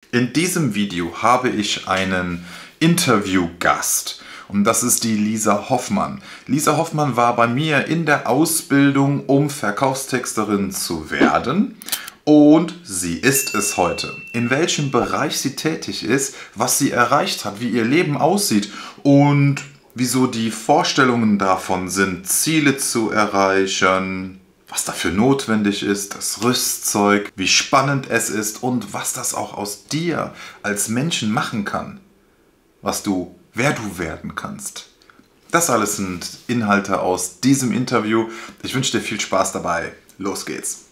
In diesem Video habe ich einen Interviewgast und das ist die Lisa Hoffmann. Lisa Hoffmann war bei mir in der Ausbildung, um Verkaufstexterin zu werden, und sie ist es heute. In welchem Bereich sie tätig ist, was sie erreicht hat, wie ihr Leben aussieht und wieso die Vorstellungen davon sind, Ziele zu erreichen, was dafür notwendig ist, das Rüstzeug, wie spannend es ist und was das auch aus dir als Menschen machen kann, wer du werden kannst. Das alles sind Inhalte aus diesem Interview. Ich wünsche dir viel Spaß dabei. Los geht's.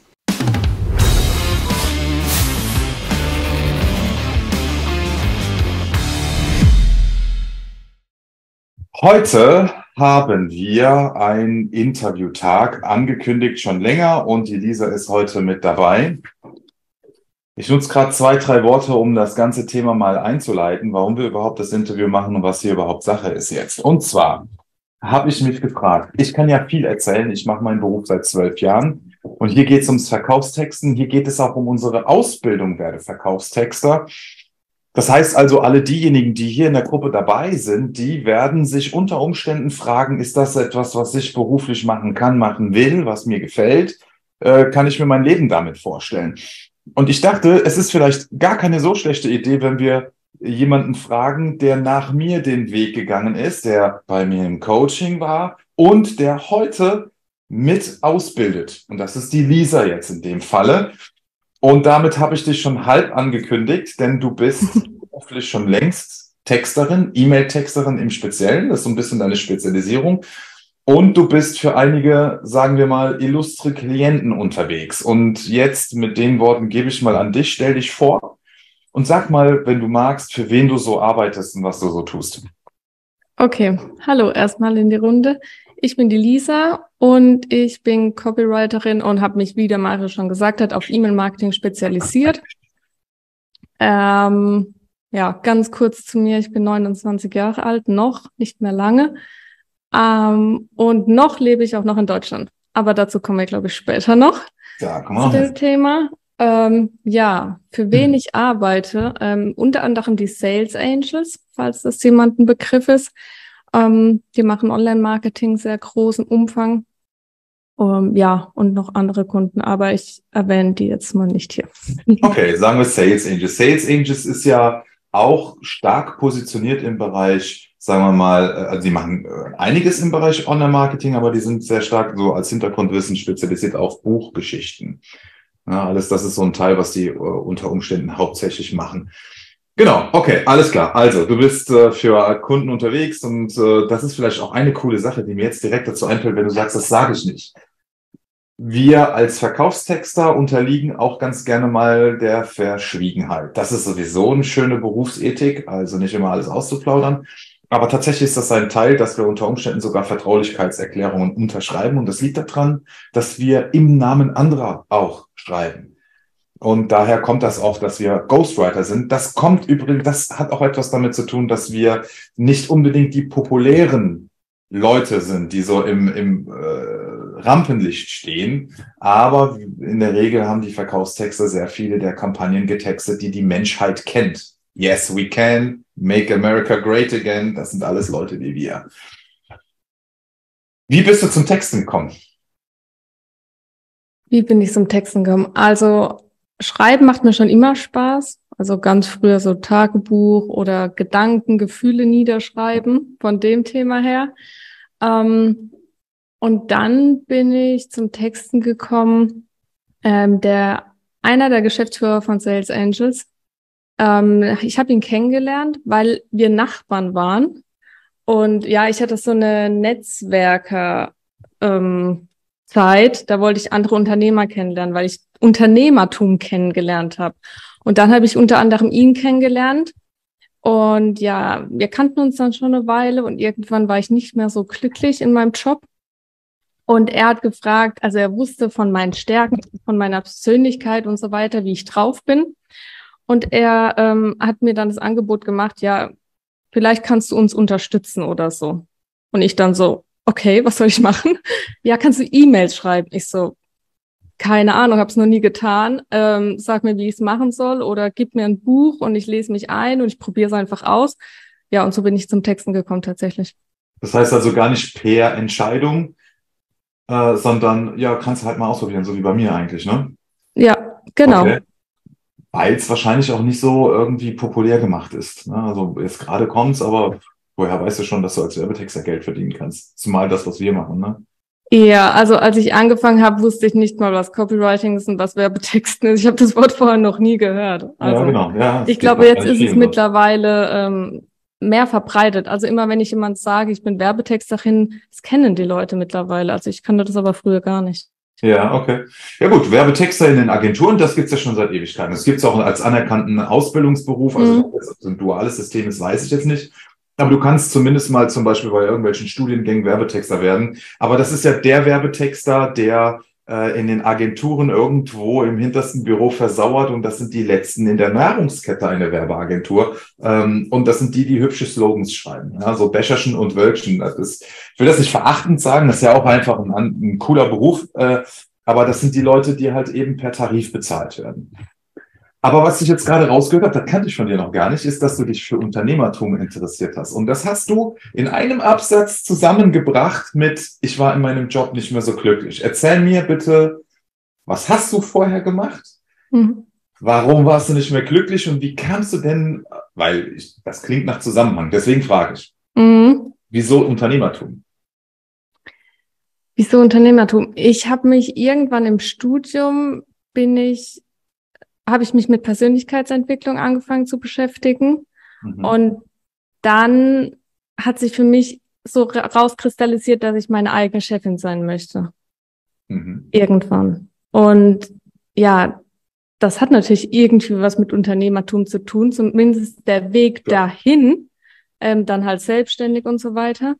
Heute haben wir einen Interviewtag angekündigt, schon länger, und die Lisa ist heute mit dabei. Ich nutze gerade 2, 3 Worte, um das ganze Thema mal einzuleiten, warum wir überhaupt das Interview machen und was hier überhaupt Sache ist jetzt. Und zwar habe ich mich gefragt, ich kann ja viel erzählen, ich mache meinen Beruf seit 12 Jahren und hier geht es ums Verkaufstexten, hier geht es auch um unsere Ausbildung, werde Verkaufstexter. Das heißt also, alle diejenigen, die hier in der Gruppe dabei sind, die werden sich unter Umständen fragen, ist das etwas, was ich beruflich machen kann, machen will, was mir gefällt? Kann ich mir mein Leben damit vorstellen? Und ich dachte, es ist vielleicht gar keine so schlechte Idee, wenn wir jemanden fragen, der nach mir den Weg gegangen ist, der bei mir im Coaching war und der heute mit ausbildet. Und das ist die Lisa jetzt in dem Falle. Und damit habe ich dich schon halb angekündigt, denn du bist beruflich schon längst Texterin, E-Mail-Texterin im Speziellen. Das ist so ein bisschen deine Spezialisierung. Und du bist für einige, sagen wir mal, illustre Klienten unterwegs. Und jetzt mit den Worten gebe ich mal an dich, stell dich vor und sag mal, wenn du magst, für wen du so arbeitest und was du so tust. Okay, hallo erstmal in die Runde. Ich bin die Lisa und ich bin Copywriterin und habe mich, wie der Mario schon gesagt hat, auf E-Mail-Marketing spezialisiert. Ja, ganz kurz zu mir. Ich bin 29 Jahre alt, noch nicht mehr lange. Und noch lebe ich auch noch in Deutschland. Aber dazu kommen wir, glaube ich, später noch zu dem Thema. Ja, für wen ich arbeite, unter anderem die Sales Angels, falls das jemand ein Begriff ist. Die machen Online-Marketing sehr großen Umfang. Ja, und noch andere Kunden, aber ich erwähne die jetzt mal nicht hier. Okay, sagen wir Sales Angels. Sales Angels ist ja auch stark positioniert im Bereich, sagen wir mal, also die machen einiges im Bereich Online-Marketing, aber die sind sehr stark so als Hintergrundwissen spezialisiert auf Buchgeschichten. Ja, alles das ist so ein Teil, was die unter Umständen hauptsächlich machen. Genau, okay, alles klar. Also, du bist für Kunden unterwegs und das ist vielleicht auch eine coole Sache, die mir jetzt direkt dazu einfällt, wenn du sagst, das sage ich nicht. Wir als Verkaufstexter unterliegen auch ganz gerne mal der Verschwiegenheit. Das ist sowieso eine schöne Berufsethik, also nicht immer alles auszuplaudern. Aber tatsächlich ist das ein Teil, dass wir unter Umständen sogar Vertraulichkeitserklärungen unterschreiben. Und das liegt daran, dass wir im Namen anderer auch schreiben. Und daher kommt das auch, dass wir Ghostwriter sind. Das kommt übrigens, das hat auch etwas damit zu tun, dass wir nicht unbedingt die populären Leute sind, die so im Rampenlicht stehen. Aber in der Regel haben die Verkaufstexter sehr viele der Kampagnen getextet, die die Menschheit kennt. Yes, we can make America great again. Das sind alles Leute wie wir. Wie bist du zum Texten gekommen? Wie bin ich zum Texten gekommen? Also, Schreiben macht mir schon immer Spaß. Also ganz früher so Tagebuch oder Gedanken, Gefühle niederschreiben, von dem Thema her. Und dann bin ich zum Texten gekommen. Einer der Geschäftsführer von Sales Angels, ich habe ihn kennengelernt, weil wir Nachbarn waren. Und ja, ich hatte so eine Netzwerker Zeit, da wollte ich andere Unternehmer kennenlernen, weil ich Unternehmertum kennengelernt habe. Und dann habe ich unter anderem ihn kennengelernt. Und ja, wir kannten uns dann schon eine Weile und irgendwann war ich nicht mehr so glücklich in meinem Job. Und er hat gefragt, also er wusste von meinen Stärken, von meiner Persönlichkeit und so weiter, wie ich drauf bin. Und er hat mir dann das Angebot gemacht, ja, vielleicht kannst du uns unterstützen oder so. Und ich dann so, okay, was soll ich machen? Ja, kannst du E-Mails schreiben? Ich so, keine Ahnung, habe es noch nie getan. Sag mir, wie ich es machen soll oder gib mir ein Buch und ich lese mich ein und ich probiere es einfach aus. Ja, und so bin ich zum Texten gekommen tatsächlich. Das heißt also gar nicht per Entscheidung, sondern ja, kannst halt mal ausprobieren, so wie bei mir eigentlich, ne? Ja, genau. Okay. Weil es wahrscheinlich auch nicht so irgendwie populär gemacht ist. Ne? Also jetzt gerade kommt's, aber woher weißt du schon, dass du als Werbetexter Geld verdienen kannst? Zumal das, was wir machen, ne? Ja, also als ich angefangen habe, wusste ich nicht mal, was Copywriting ist und was Werbetexten ist. Ich habe das Wort vorher noch nie gehört. Ja, Also genau. Ja, es ich geht glaube, jetzt wahrscheinlich ist es vielen so. mittlerweile mehr verbreitet. Also immer, wenn ich jemand sage, ich bin Werbetexterin, das kennen die Leute mittlerweile. Also ich kannte das aber früher gar nicht. Ja, okay. Ja gut, Werbetexter in den Agenturen, das gibt's ja schon seit Ewigkeiten. Das gibt's auch als anerkannten Ausbildungsberuf. Also ob Mhm. das ein duales System ist, weiß ich jetzt nicht. Aber du kannst zumindest mal zum Beispiel bei irgendwelchen Studiengängen Werbetexter werden. Aber das ist ja der Werbetexter, der in den Agenturen irgendwo im hintersten Büro versauert. Und das sind die Letzten in der Nahrungskette einer Werbeagentur. Und das sind die, die hübsche Slogans schreiben. Ja, so Becherchen und Wölkchen. Ich will das nicht verachtend sagen, das ist ja auch einfach ein cooler Beruf. Aber das sind die Leute, die halt eben per Tarif bezahlt werden. Aber was ich jetzt gerade rausgehört habe, das kannte ich von dir noch gar nicht, ist, dass du dich für Unternehmertum interessiert hast. Und das hast du in einem Absatz zusammengebracht mit, ich war in meinem Job nicht mehr so glücklich. Erzähl mir bitte, was hast du vorher gemacht? Mhm. Warum warst du nicht mehr glücklich und wie kamst du denn, das klingt nach Zusammenhang, deswegen frage ich, Mhm. wieso Unternehmertum? Wieso Unternehmertum? Ich habe mich irgendwann im Studium habe ich mich mit Persönlichkeitsentwicklung angefangen zu beschäftigen. Mhm. Und dann hat sich für mich so rauskristallisiert, dass ich meine eigene Chefin sein möchte. Mhm. Irgendwann. Und ja, das hat natürlich irgendwie was mit Unternehmertum zu tun, zumindest der Weg Ja. dahin, dann halt selbstständig und so weiter.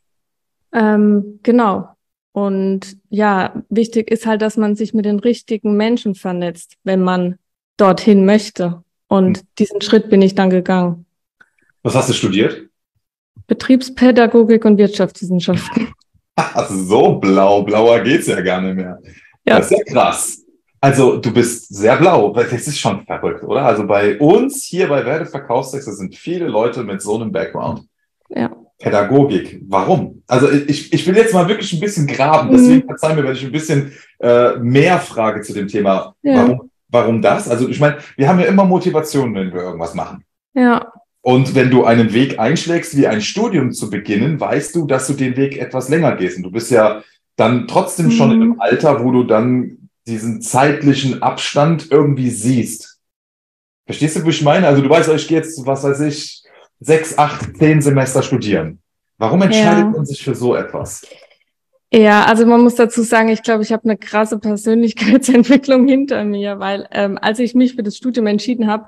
Genau. Und ja, wichtig ist halt, dass man sich mit den richtigen Menschen vernetzt, wenn man dorthin möchte. Und diesen Schritt bin ich dann gegangen. Was hast du studiert? Betriebspädagogik und Wirtschaftswissenschaften. Also so blau, blauer geht's ja gar nicht mehr. Das Ja, ist ja krass. Also du bist sehr blau, weil das ist schon verrückt, oder? Also bei uns hier bei Werde Verkaufstexte sind viele Leute mit so einem Background. ja. Pädagogik. Warum? Also ich will jetzt mal wirklich ein bisschen graben, deswegen Mhm. verzeih mir, wenn ich ein bisschen mehr frage zu dem Thema. Ja, Warum das? Also ich meine, wir haben ja immer Motivation, wenn wir irgendwas machen. ja. Und wenn du einen Weg einschlägst, wie ein Studium zu beginnen, weißt du, dass du den Weg etwas länger gehst. Und du bist ja dann trotzdem schon in einem Mhm. Alter, wo du dann diesen zeitlichen Abstand irgendwie siehst. Verstehst du, wie ich meine? Also du weißt, ich gehe jetzt, was weiß ich, 6, 8, 10 Semester studieren. Warum entscheidet Ja. man sich für so etwas? Ja, also man muss dazu sagen, ich glaube, ich habe eine krasse Persönlichkeitsentwicklung hinter mir, weil als ich mich für das Studium entschieden habe,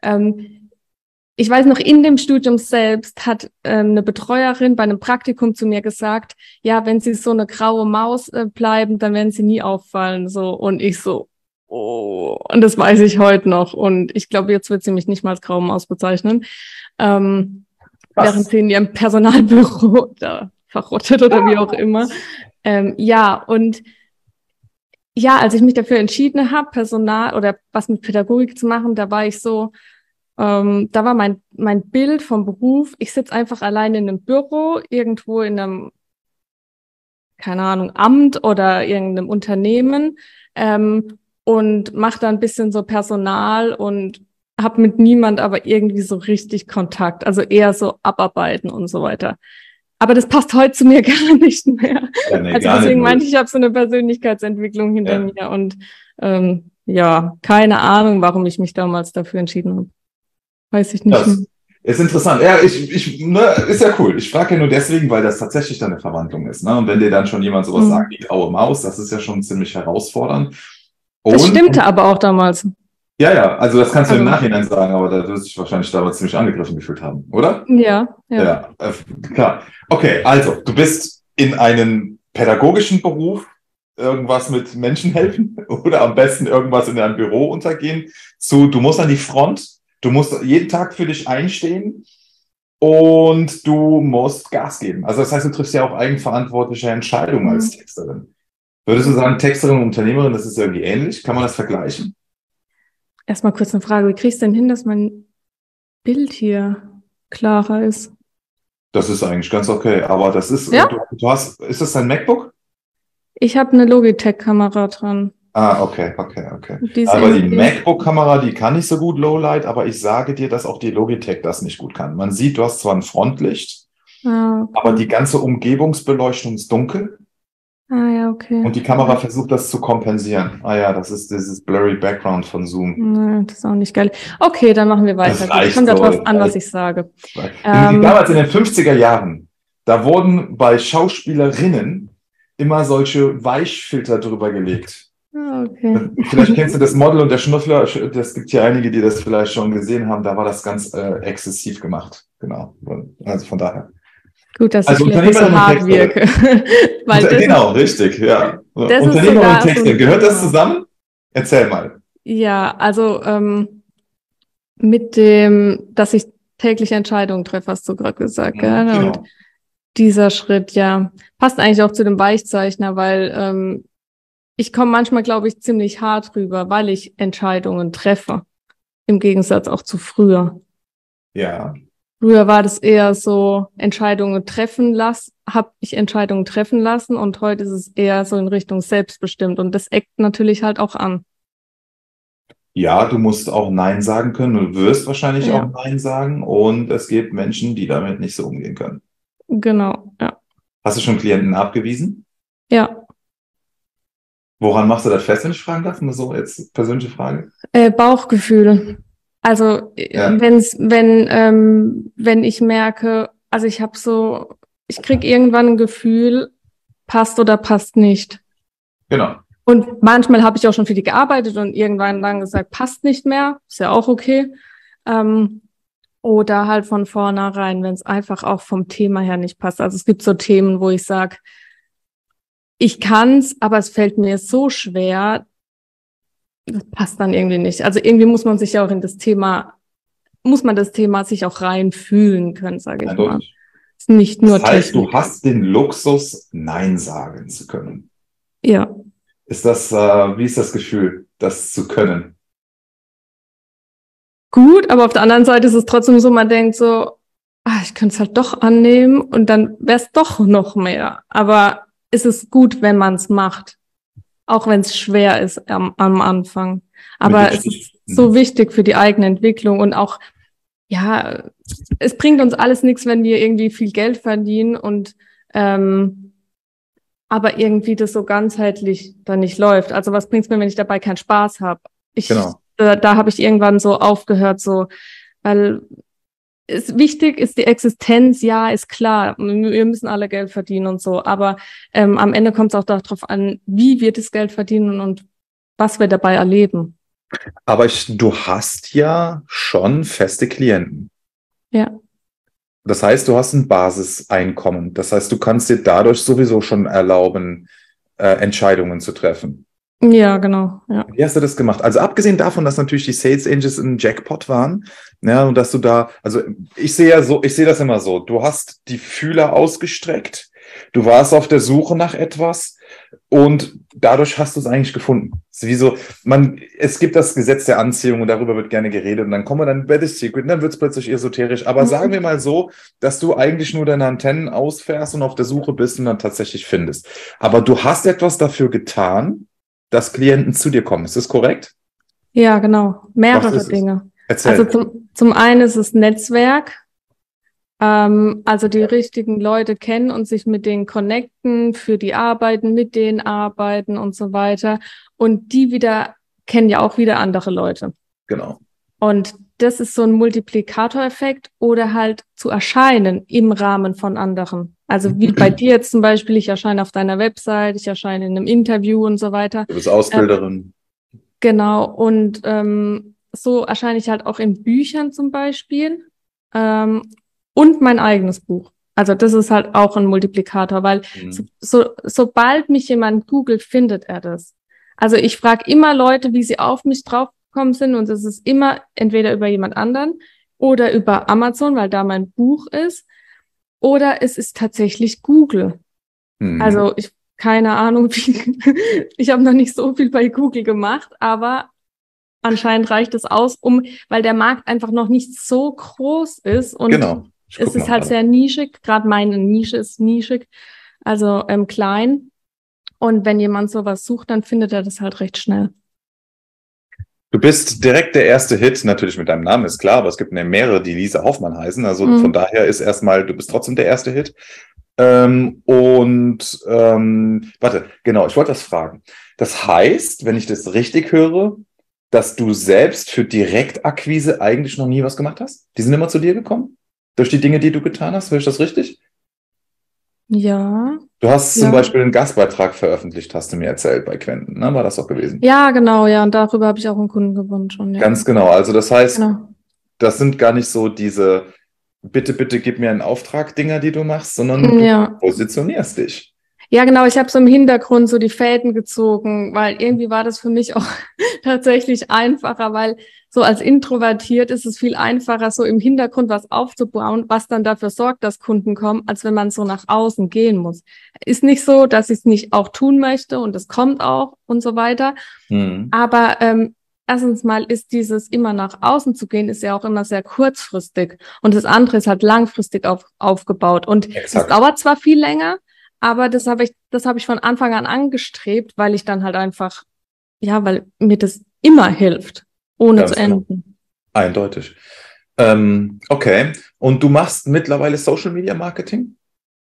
ich weiß noch, in dem Studium selbst hat eine Betreuerin bei einem Praktikum zu mir gesagt, ja, wenn Sie so eine graue Maus bleiben, dann werden Sie nie auffallen. So, und ich so, oh, und das weiß ich heute noch. Und ich glaube, jetzt wird sie mich nicht mal als graue Maus bezeichnen. Während Was? sie in ihrem Personalbüro da verrottet oder wie auch immer. Ja, und ja, als ich mich dafür entschieden habe, Personal oder was mit Pädagogik zu machen, da war ich so, da war mein Bild vom Beruf, ich sitze einfach allein in einem Büro, irgendwo in einem, keine Ahnung, Amt oder irgendeinem Unternehmen und mache da ein bisschen so Personal und habe mit niemand aber irgendwie so richtig Kontakt, also eher so abarbeiten und so weiter. Aber das passt heute zu mir gar nicht mehr. Ja, nee, Also gar nicht deswegen meinte null. ich, ich habe so eine Persönlichkeitsentwicklung hinter Ja. mir und ja, keine Ahnung, warum ich mich damals dafür entschieden habe. Weiß ich nicht mehr. Das ist interessant. Ja, ne, ist ja cool. Ich frage ja nur deswegen, weil das tatsächlich dann eine Verwandlung ist. Ne? Und wenn dir dann schon jemand sowas sagt Mhm. wie graue Maus, das ist ja schon ziemlich herausfordernd. Das Und stimmte aber auch damals. ja, ja, also das kannst du im Also, Nachhinein sagen, aber da wirst du dich wahrscheinlich damals ziemlich angegriffen gefühlt haben, oder? ja, ja. Ja, klar. Okay, also du bist in einen pädagogischen Beruf, irgendwas mit Menschen helfen oder am besten irgendwas in deinem Büro untergehen, du musst an die Front, du musst jeden Tag für dich einstehen und du musst Gas geben. Also das heißt, du triffst ja auch eigenverantwortliche Entscheidungen als Mhm. Texterin. Würdest du sagen, Texterin und Unternehmerin, das ist irgendwie ähnlich? Kann man das vergleichen? Erstmal kurz eine Frage. Wie kriegst du denn hin, dass mein Bild hier klarer ist? Das ist eigentlich ganz okay, aber das ist, Ja? ist das dein MacBook? Ich habe eine Logitech-Kamera dran. Ah, okay, okay, okay. Die ist Aber die irgendwie. MacBook-Kamera, die kann nicht so gut Lowlight, aber ich sage dir, dass auch die Logitech das nicht gut kann. Man sieht, du hast zwar ein Frontlicht, Ah, aber die okay. ganze Umgebungsbeleuchtung ist dunkel Ah, ja, okay. und die Kamera versucht das zu kompensieren. Ah ja, das ist dieses Blurry Background von Zoom. Nee, das ist auch nicht geil. Okay, dann machen wir weiter. Das Gut, reicht kommt so. darauf an, was ich sage. Damals in den 50er Jahren, da wurden bei Schauspielerinnen immer solche Weichfilter drüber gelegt. Okay. Vielleicht kennst du das Model und der Schnuffler, das gibt ja einige, die das vielleicht schon gesehen haben, da war das ganz exzessiv gemacht. Genau. Also von daher. Gut, dass ich Also vielleicht nicht so Unternehmerin und hart Texterin. wirke. Weil das Genau, richtig, ja. So, das ist Unternehmerin und sogar so Texterin, ein gehört das Thema. zusammen? Erzähl mal. Ja, also mit dem, dass ich täglich Entscheidungen treffe, hast du gerade gesagt, Mhm, gell? Und genau. dieser Schritt, ja, passt eigentlich auch zu dem Weichzeichner, weil ich komme manchmal, glaube ich, ziemlich hart rüber, weil ich Entscheidungen treffe, im Gegensatz auch zu früher. Ja. Früher war das eher so habe ich Entscheidungen treffen lassen und heute ist es eher so in Richtung selbstbestimmt und das eckt natürlich halt auch an. Ja, du musst auch Nein sagen können. Du wirst wahrscheinlich auch Ja, Nein sagen. Und es gibt Menschen, die damit nicht so umgehen können. genau, ja. Hast du schon Klienten abgewiesen? Ja, Woran machst du das fest, wenn ich fragen darf? Nur so jetzt persönliche Frage. Bauchgefühl. Also Ja, wenn ich merke, also ich krieg irgendwann ein Gefühl, passt oder passt nicht. genau. Und manchmal habe ich auch schon für die gearbeitet und irgendwann dann gesagt, passt nicht mehr, ist ja auch okay. Ähm, oder halt von vornherein, wenn es einfach auch vom Thema her nicht passt. Also es gibt so Themen, wo ich sage, ich kann's, aber es fällt mir so schwer, das passt dann irgendwie nicht. Also irgendwie muss man sich ja auch muss man das Thema sich auch reinfühlen können, sage ich mal. Eindeutig. Ist nicht Das nur heißt, du Technik. hast den Luxus, Nein sagen zu können. Ja, Wie ist das Gefühl, das zu können? gut, aber auf der anderen Seite ist es trotzdem so, man denkt so, ich könnte es halt doch annehmen und dann wäre es doch noch mehr. Aber es ist gut, wenn man es macht, auch wenn es schwer ist am Anfang. Mit dem Aber es Stich. ist so wichtig für die eigene Entwicklung und auch, ja, es bringt uns alles nichts, wenn wir irgendwie viel Geld verdienen und aber irgendwie das so ganzheitlich dann nicht läuft. Also was bringt's mir, wenn ich dabei keinen Spaß habe? Genau. Da habe ich irgendwann so aufgehört, so, weil wichtig ist die Existenz, ja, ist klar. Wir müssen alle Geld verdienen und so, aber am Ende kommt es auch darauf an, wie wir das Geld verdienen und was wir dabei erleben. Aber du hast ja schon feste Klienten. Ja, Das heißt, du hast ein Basiseinkommen. Das heißt, du kannst dir dadurch sowieso schon erlauben, Entscheidungen zu treffen. ja, genau, ja. Wie hast du das gemacht? Also abgesehen davon, dass natürlich die Sales Angels ein Jackpot waren, ja, und dass du da, also ich sehe das immer so, du hast die Fühler ausgestreckt, du warst auf der Suche nach etwas und dadurch hast du es eigentlich gefunden. Es ist wie so, es gibt das Gesetz der Anziehung und darüber wird gerne geredet und dann kommen wir dann bei The Secret und dann wird es plötzlich esoterisch. Aber sagen wir Mhm. mal so, dass du eigentlich nur deine Antennen ausfährst und auf der Suche bist und dann tatsächlich findest. Aber du hast etwas dafür getan, dass Klienten zu dir kommen. Ist das korrekt? Ja, genau. Was Mehrere ist es? Dinge. Also Erzähl. zum einen ist es Netzwerk. Also die richtigen Leute kennen und sich mit denen connecten, für die arbeiten, mit denen arbeiten und so weiter. Und die wieder kennen ja auch wieder andere Leute. Genau. Und das ist so ein Multiplikatoreffekt oder halt zu erscheinen im Rahmen von anderen. Also wie bei dir jetzt zum Beispiel, ich erscheine auf deiner Website, ich erscheine in einem Interview und so weiter. Du bist Ausbilderin. Genau. Und so erscheine ich halt auch in Büchern zum Beispiel. Und mein eigenes Buch. Also das ist halt auch ein Multiplikator, weil sobald mich jemand googelt, findet er das. Also ich frage immer Leute, wie sie auf mich draufgekommen sind und es ist immer entweder über jemand anderen oder über Amazon, weil da mein Buch ist, oder es ist tatsächlich Google. Mhm. Also keine Ahnung, wie, ich habe noch nicht so viel bei Google gemacht, aber anscheinend reicht es aus, weil der Markt einfach noch nicht so groß ist und Genau. Ich es guck ist mal halt gerade. sehr nischig. Gerade meine Nische ist nischig, also klein. Und wenn jemand sowas sucht, dann findet er das halt recht schnell. Du bist direkt der erste Hit, natürlich mit deinem Namen, ist klar, aber es gibt mehrere, die Lisa Hoffmann heißen. Also von Mhm. daher ist erstmal, du bist trotzdem der erste Hit. Warte, genau, ich wollte das fragen. Das heißt, wenn ich das richtig höre, dass du selbst für Direktakquise eigentlich noch nie was gemacht hast? Die sind immer zu dir gekommen? Durch die Dinge, die du getan hast? Höre ich das richtig? Ja, Du hast zum ja. Beispiel einen Gastbeitrag veröffentlicht, hast du mir erzählt bei Quenten, ne? War das auch gewesen? Ja, genau, ja. Und darüber habe ich auch einen Kunden gewonnen schon, ja. Ganz genau. Also das heißt, Genau. das sind gar nicht so diese bitte, bitte gib mir einen Auftrag Dinger, die du machst, sondern du Ja. positionierst dich. Ja, genau, ich habe so im Hintergrund so die Fäden gezogen, weil irgendwie war das für mich auch tatsächlich einfacher, weil so als introvertiert ist es viel einfacher, so im Hintergrund was aufzubauen, was dann dafür sorgt, dass Kunden kommen, als wenn man so nach außen gehen muss. Ist nicht so, dass ich es nicht auch tun möchte und es kommt auch und so weiter. Mhm. Aber erstens mal ist dieses immer nach außen zu gehen, ist ja auch immer sehr kurzfristig. Und das andere ist halt langfristig aufgebaut. Und das Exakt. dauert zwar viel länger, aber das habe ich von Anfang an angestrebt, weil ich dann halt einfach, ja, weil mir das immer hilft, ohne zu Ganz genau. enden. Eindeutig. Okay. Und du machst mittlerweile Social Media Marketing?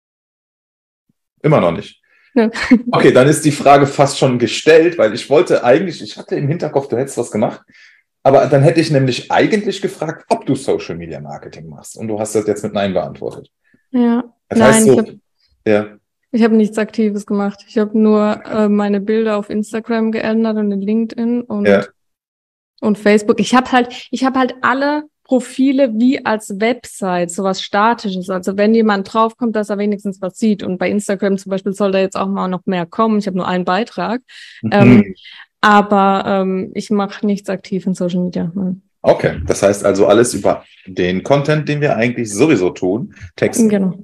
Immer noch nicht. Ja. Okay, dann ist die Frage fast schon gestellt, weil ich wollte eigentlich, ich hatte im Hinterkopf, du hättest was gemacht, aber dann hätte ich nämlich eigentlich gefragt, ob du Social Media Marketing machst. Und du hast das jetzt mit Nein beantwortet. Ja. Das heißt Nein, so, ja, ich habe nichts Aktives gemacht. Ich habe nur meine Bilder auf Instagram geändert und in LinkedIn ja, und Facebook. Ich habe halt alle Profile wie als Website, sowas Statisches. Also wenn jemand draufkommt, dass er wenigstens was sieht. Und bei Instagram zum Beispiel soll da jetzt auch mal noch mehr kommen. Ich habe nur einen Beitrag. Ähm, mhm. aber ich mache nichts aktiv in Social Media. Nein. Okay. Das heißt also alles über den Content, den wir eigentlich sowieso tun, texten. Genau.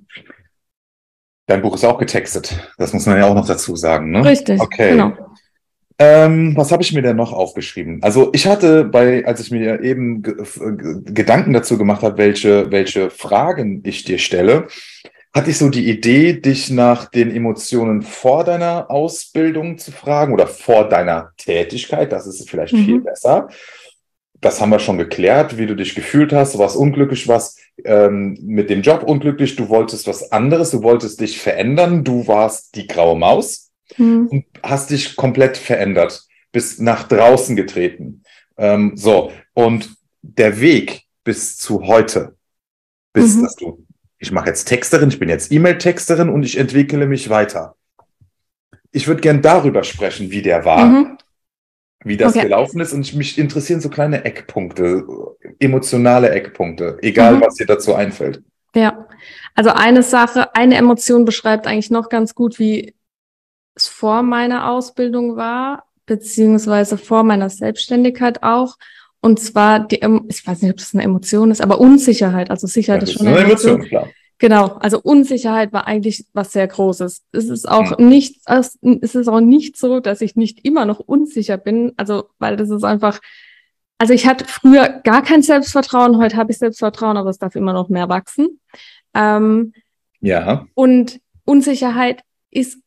Dein Buch ist auch getextet. Das muss man ja auch noch dazu sagen, ne? Richtig, Okay. genau. Was habe ich mir denn noch aufgeschrieben? Also ich hatte als ich mir eben Gedanken dazu gemacht habe, welche Fragen ich dir stelle, hatte ich so die Idee, dich nach den Emotionen vor deiner Ausbildung zu fragen oder vor deiner Tätigkeit. Das ist vielleicht viel Mhm. besser. Das haben wir schon geklärt, wie du dich gefühlt hast. Du warst unglücklich, warst mit dem Job unglücklich. Du wolltest was anderes. Du wolltest dich verändern. Du warst die graue Maus Mhm. und hast dich komplett verändert, bist nach draußen getreten. So, und der Weg bis zu heute, bis Mhm. dass du, ich mache jetzt Texterin, ich bin jetzt E-Mail-Texterin und ich entwickle mich weiter. Ich würde gern darüber sprechen, wie der war, Mhm. wie das Okay. gelaufen ist und mich interessieren so kleine Eckpunkte, emotionale Eckpunkte, egal was Mhm. dir dazu einfällt. Ja. Also eine Sache, eine Emotion beschreibt eigentlich noch ganz gut, wie es vor meiner Ausbildung war, beziehungsweise vor meiner Selbstständigkeit auch. Und zwar ich weiß nicht, ob das eine Emotion ist, aber Unsicherheit. Also Sicherheit Das ist ist schon eine eine Emotion. Emotion, klar. Genau. Also Unsicherheit war eigentlich was sehr Großes. Hm. Es ist auch nicht so, dass ich nicht immer noch unsicher bin. Also, weil das ist einfach, also ich hatte früher gar kein Selbstvertrauen. Heute habe ich Selbstvertrauen, aber es darf immer noch mehr wachsen. Ähm, Ja, und Unsicherheit ist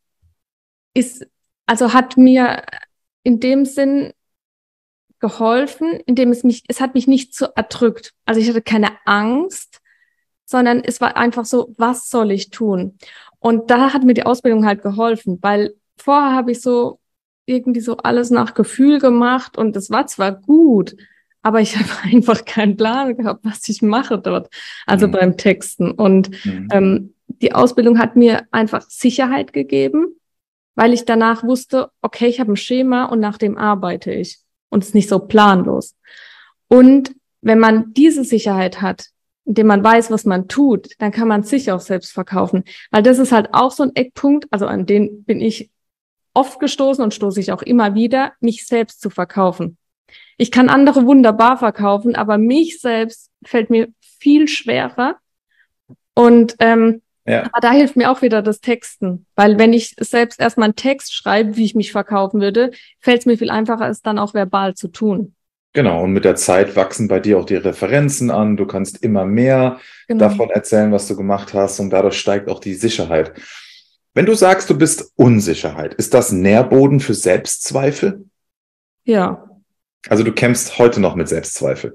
also hat mir in dem Sinn geholfen, indem es hat mich nicht so erdrückt. Also ich hatte keine Angst, sondern es war einfach so, was soll ich tun? Und da hat mir die Ausbildung halt geholfen, weil vorher habe ich so irgendwie so alles nach Gefühl gemacht und es war zwar gut, aber ich habe einfach keinen Plan gehabt, was ich mache dort, also hm. beim Texten. Und Hm. die Ausbildung hat mir einfach Sicherheit gegeben, weil ich danach wusste, okay, ich habe ein Schema und nach dem arbeite ich und es ist nicht so planlos. Und wenn man diese Sicherheit hat, indem man weiß, was man tut, dann kann man sich auch selbst verkaufen. Weil das ist halt auch so ein Eckpunkt, also an den bin ich oft gestoßen und stoße ich auch immer wieder, mich selbst zu verkaufen. Ich kann andere wunderbar verkaufen, aber mich selbst fällt mir viel schwerer. Und Ja. Aber da hilft mir auch wieder das Texten. Weil wenn ich selbst erstmal einen Text schreibe, wie ich mich verkaufen würde, fällt es mir viel einfacher, es dann auch verbal zu tun. Genau, und mit der Zeit wachsen bei dir auch die Referenzen an. Du kannst immer mehr Genau. davon erzählen, was du gemacht hast, und dadurch steigt auch die Sicherheit. Wenn du sagst, du bist Unsicherheit, ist das Nährboden für Selbstzweifel? Ja. Also du kämpfst heute noch mit Selbstzweifel.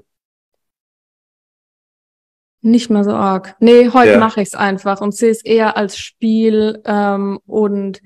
Nicht mehr so arg. Nee, heute Ja. mache ich es einfach und sehe es eher als Spiel und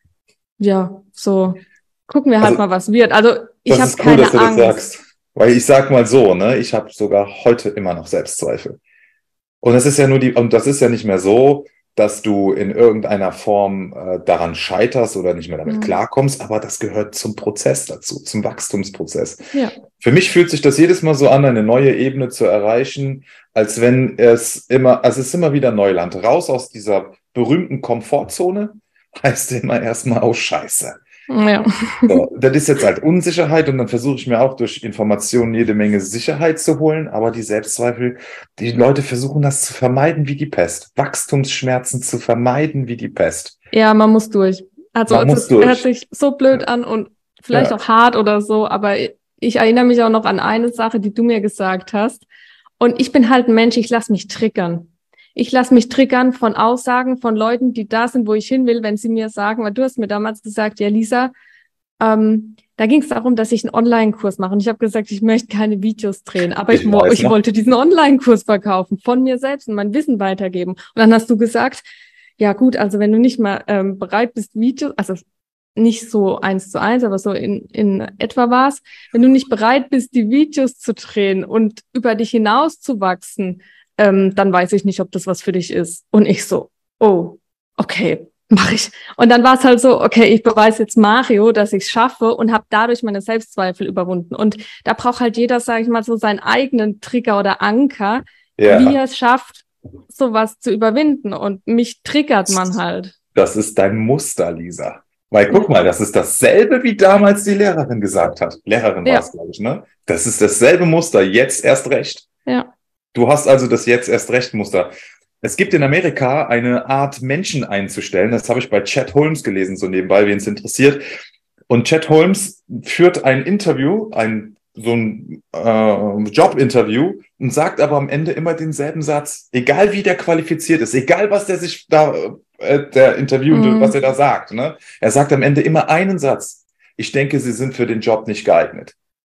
ja, so gucken wir halt Also, mal, was wird. Also ich das habe ist cool, keine dass du das Angst. sagst. Weil ich sag mal so, ne, ich habe sogar heute immer noch Selbstzweifel. Und das ist ja und das ist ja nicht mehr so, dass du in irgendeiner Form daran scheiterst oder nicht mehr damit klarkommst, aber das gehört zum Prozess dazu, zum Wachstumsprozess. Ja. Für mich fühlt sich das jedes Mal so an, eine neue Ebene zu erreichen, als wenn es ist immer wieder Neuland. Raus aus dieser berühmten Komfortzone heißt immer erstmal, oh Scheiße. Ja. So, das ist jetzt halt Unsicherheit, und dann versuche ich mir auch durch Informationen jede Menge Sicherheit zu holen, aber die Selbstzweifel, die Leute versuchen das zu vermeiden wie die Pest. Wachstumsschmerzen zu vermeiden wie die Pest. Ja, man muss durch. Also Man muss es durch. hört sich so blöd an und vielleicht Ja. auch hart oder so, aber ich erinnere mich auch noch an eine Sache, die du mir gesagt hast. Und ich bin halt ein Mensch, ich lasse mich triggern. Ich lasse mich triggern von Aussagen von Leuten, die da sind, wo ich hin will, wenn sie mir sagen, weil du hast mir damals gesagt, ja Lisa, da ging es darum, dass ich einen Online-Kurs mache. Und ich habe gesagt, ich möchte keine Videos drehen, aber ich wollte diesen Online-Kurs verkaufen, von mir selbst und mein Wissen weitergeben. Und dann hast du gesagt, ja gut, also wenn du nicht mal bereit bist, Videos, also nicht so 1:1, aber so in etwa war's, wenn du nicht bereit bist, die Videos zu drehen und über dich hinaus zu wachsen, dann weiß ich nicht, ob das was für dich ist. Und ich so, oh, okay, mache ich. Und dann war es halt so, okay, ich beweise jetzt Mario, dass ich es schaffe, und habe dadurch meine Selbstzweifel überwunden. Und da braucht halt jeder, sage ich mal, so seinen eigenen Trigger oder Anker, Ja. wie er es schafft, sowas zu überwinden. Und mich triggert man halt. Das ist dein Muster, Lisa. Weil guck mal, das ist dasselbe, wie damals die Lehrerin gesagt hat. Lehrerin war es, glaube ich, ne? Das ist dasselbe Muster, jetzt erst recht. Ja. Du hast also das jetzt erst recht Muster. Es gibt in Amerika eine Art, Menschen einzustellen. Das habe ich bei Chet Holmes gelesen, so nebenbei, wen es interessiert. Und Chet Holmes führt ein Interview, so ein Jobinterview, und sagt aber am Ende immer denselben Satz. Egal wie der qualifiziert ist, egal was der sich da, der Interviewende, was er da sagt, ne? Er sagt am Ende immer einen Satz. Ich denke, Sie sind für den Job nicht geeignet.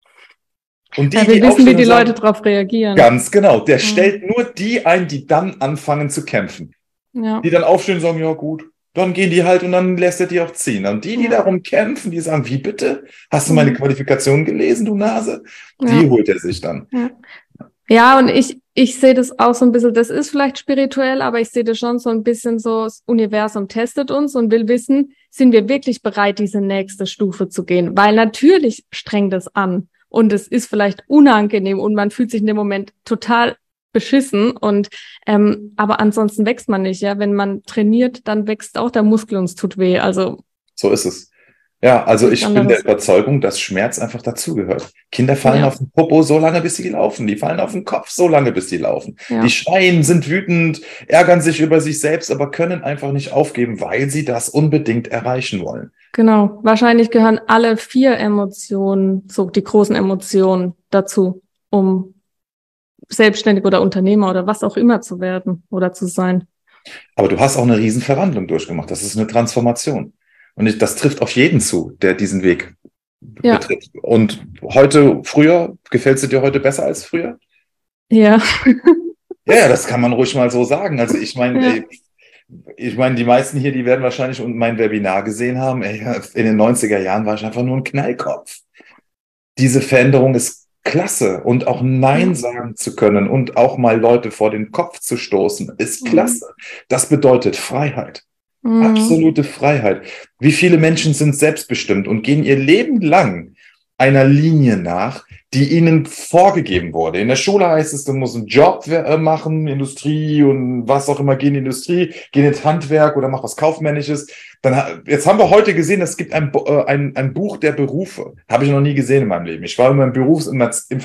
Und wir wissen, wie die Leute darauf reagieren. Ganz genau. Der stellt nur die ein, die dann anfangen zu kämpfen. Ja. Die dann aufstehen und sagen, ja gut, dann gehen die halt, und dann lässt er die auch ziehen. Und die darum kämpfen, die sagen, wie bitte? Hast du meine Qualifikation gelesen, du Nase? Die holt er sich dann. Ja, und ich sehe das auch so ein bisschen, das ist vielleicht spirituell, aber ich sehe das schon so ein bisschen so, das Universum testet uns und will wissen, sind wir wirklich bereit, diese nächste Stufe zu gehen? Weil natürlich strengt es an. Und es ist vielleicht unangenehm und man fühlt sich in dem Moment total beschissen. Und aber ansonsten wächst man nicht, ja. Wenn man trainiert, dann wächst auch der Muskel und es tut weh. Also so ist es. Ja, also ich bin der Überzeugung, dass Schmerz einfach dazugehört. Kinder fallen auf den Popo so lange, bis sie laufen. Die fallen auf den Kopf so lange, bis sie laufen. Ja. Die schreien, sind wütend, ärgern sich über sich selbst, aber können einfach nicht aufgeben, weil sie das unbedingt erreichen wollen. Genau. Wahrscheinlich gehören alle 4 Emotionen, so die großen Emotionen dazu, um selbstständig oder Unternehmer oder was auch immer zu werden oder zu sein. Aber du hast auch eine Riesenverwandlung durchgemacht. Das ist eine Transformation. Und das trifft auf jeden zu, der diesen Weg betritt. Und früher, gefällt es dir heute besser als früher? Ja. Ja, das kann man ruhig mal so sagen. Also ich meine, die meisten hier, die werden wahrscheinlich mein Webinar gesehen haben. In den 90er Jahren war ich einfach nur ein Knallkopf. Diese Veränderung ist klasse, und auch Nein sagen zu können und auch mal Leute vor den Kopf zu stoßen, ist klasse. Das bedeutet Freiheit. Absolute Freiheit. Wie viele Menschen sind selbstbestimmt und gehen ihr Leben lang einer Linie nach, die ihnen vorgegeben wurde. In der Schule heißt es, du musst einen Job machen, Industrie und was auch immer, geh in die Industrie, geh ins Handwerk oder mach was Kaufmännisches. Jetzt haben wir heute gesehen, es gibt ein Buch der Berufe. Habe ich noch nie gesehen in meinem Leben. Ich war in meinem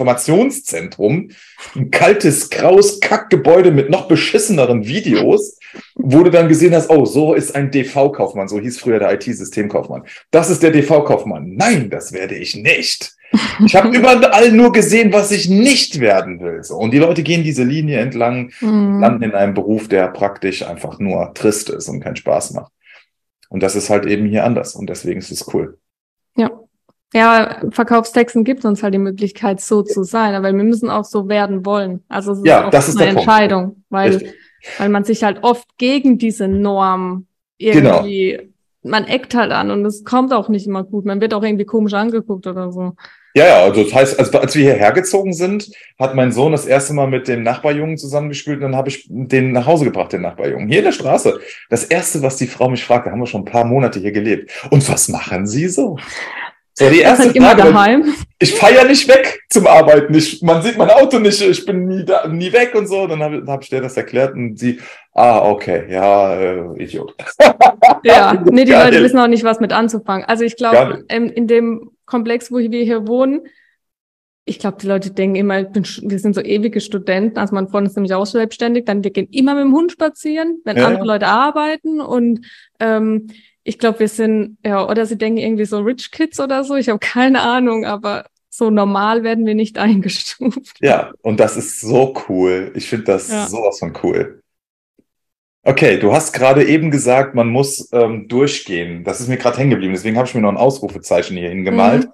Berufsinformationszentrum, ein kaltes, graues Kackgebäude mit noch beschisseneren Videos. wo du dann gesehen hast, oh, so ist ein DV-Kaufmann, so hieß früher der IT-Systemkaufmann. Das ist der DV-Kaufmann. Nein, das werde ich nicht. Ich habe überall nur gesehen, was ich nicht werden will. So. Und die Leute gehen diese Linie entlang und landen in einem Beruf, der praktisch einfach nur trist ist und keinen Spaß macht. Und das ist halt eben hier anders. Und deswegen ist es cool. Ja. Ja, Verkaufstexten gibt uns halt die Möglichkeit, so zu sein, aber wir müssen auch so werden wollen. Also es ist Ja, auch das ist eine der Entscheidung, Punkt. weil man sich halt oft gegen diese Norm irgendwie, man eckt halt an und es kommt auch nicht immer gut. Man wird auch irgendwie komisch angeguckt oder so. Ja, also das heißt, als wir hierher gezogen sind, hat mein Sohn das erste Mal mit dem Nachbarjungen zusammengespielt und dann habe ich den nach Hause gebracht, den Nachbarjungen, hier in der Straße. Das erste, was die Frau mich fragte, haben wir schon ein paar Monate hier gelebt. Und was machen Sie so? So, die erste halt immer Frage, daheim. ich fahre ja nicht weg zum Arbeiten. Man sieht mein Auto nicht, ich bin nie weg und so. Dann hab ich der das erklärt und sie, okay, ja, Idiot. Ja, nee, die Leute wissen auch nicht, was mit anzufangen. Also ich glaube, in dem Komplex, wo wir hier wohnen, ich glaube, die Leute denken immer, wir sind so ewige Studenten. Also mein Freund ist nämlich auch selbstständig. Dann wir gehen immer mit dem Hund spazieren, wenn andere Leute arbeiten und ich glaube, wir sind, ja, oder sie denken irgendwie so Rich Kids oder so. Ich habe keine Ahnung, aber so normal werden wir nicht eingestuft. Ja, und das ist so cool. Ich finde das sowas von cool. Okay, du hast gerade eben gesagt, man muss durchgehen. Das ist mir gerade hängen geblieben. Deswegen habe ich mir noch ein Ausrufezeichen hier hingemalt.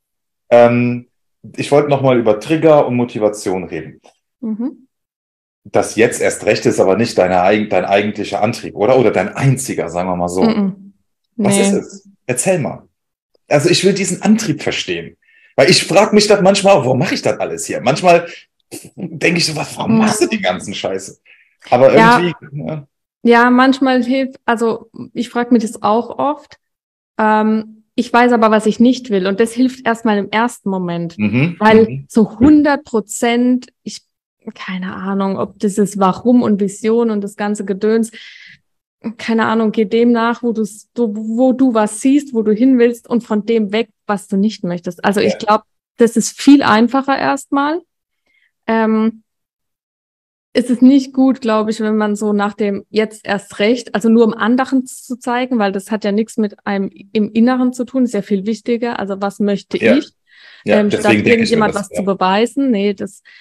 Ich wollte nochmal über Trigger und Motivation reden. Das jetzt erst recht ist aber nicht dein eigentlicher Antrieb, oder? Oder dein einziger, sagen wir mal so. Was ist es? Erzähl mal. Also ich will diesen Antrieb verstehen. Weil ich frage mich das manchmal, warum mache ich das alles hier? Manchmal denke ich so, warum machst du die ganzen Scheiße? Aber irgendwie... Ja, manchmal hilft, also ich frage mich das auch oft. Ich weiß aber, was ich nicht will. Und das hilft erstmal im ersten Moment. Weil so 100%, keine Ahnung, ob das ist Warum und Vision und das ganze Gedöns, keine Ahnung, geh dem nach, wo du was siehst, wo du hin willst und von dem weg, was du nicht möchtest. Also ich glaube, das ist viel einfacher erstmal. Es ist nicht gut, glaube ich, wenn man so nach dem jetzt erst recht, also nur um anderen zu zeigen, weil das hat ja nichts mit einem im Inneren zu tun, ist ja viel wichtiger. Also was möchte ich? Statt irgendjemand was zu beweisen. Nee,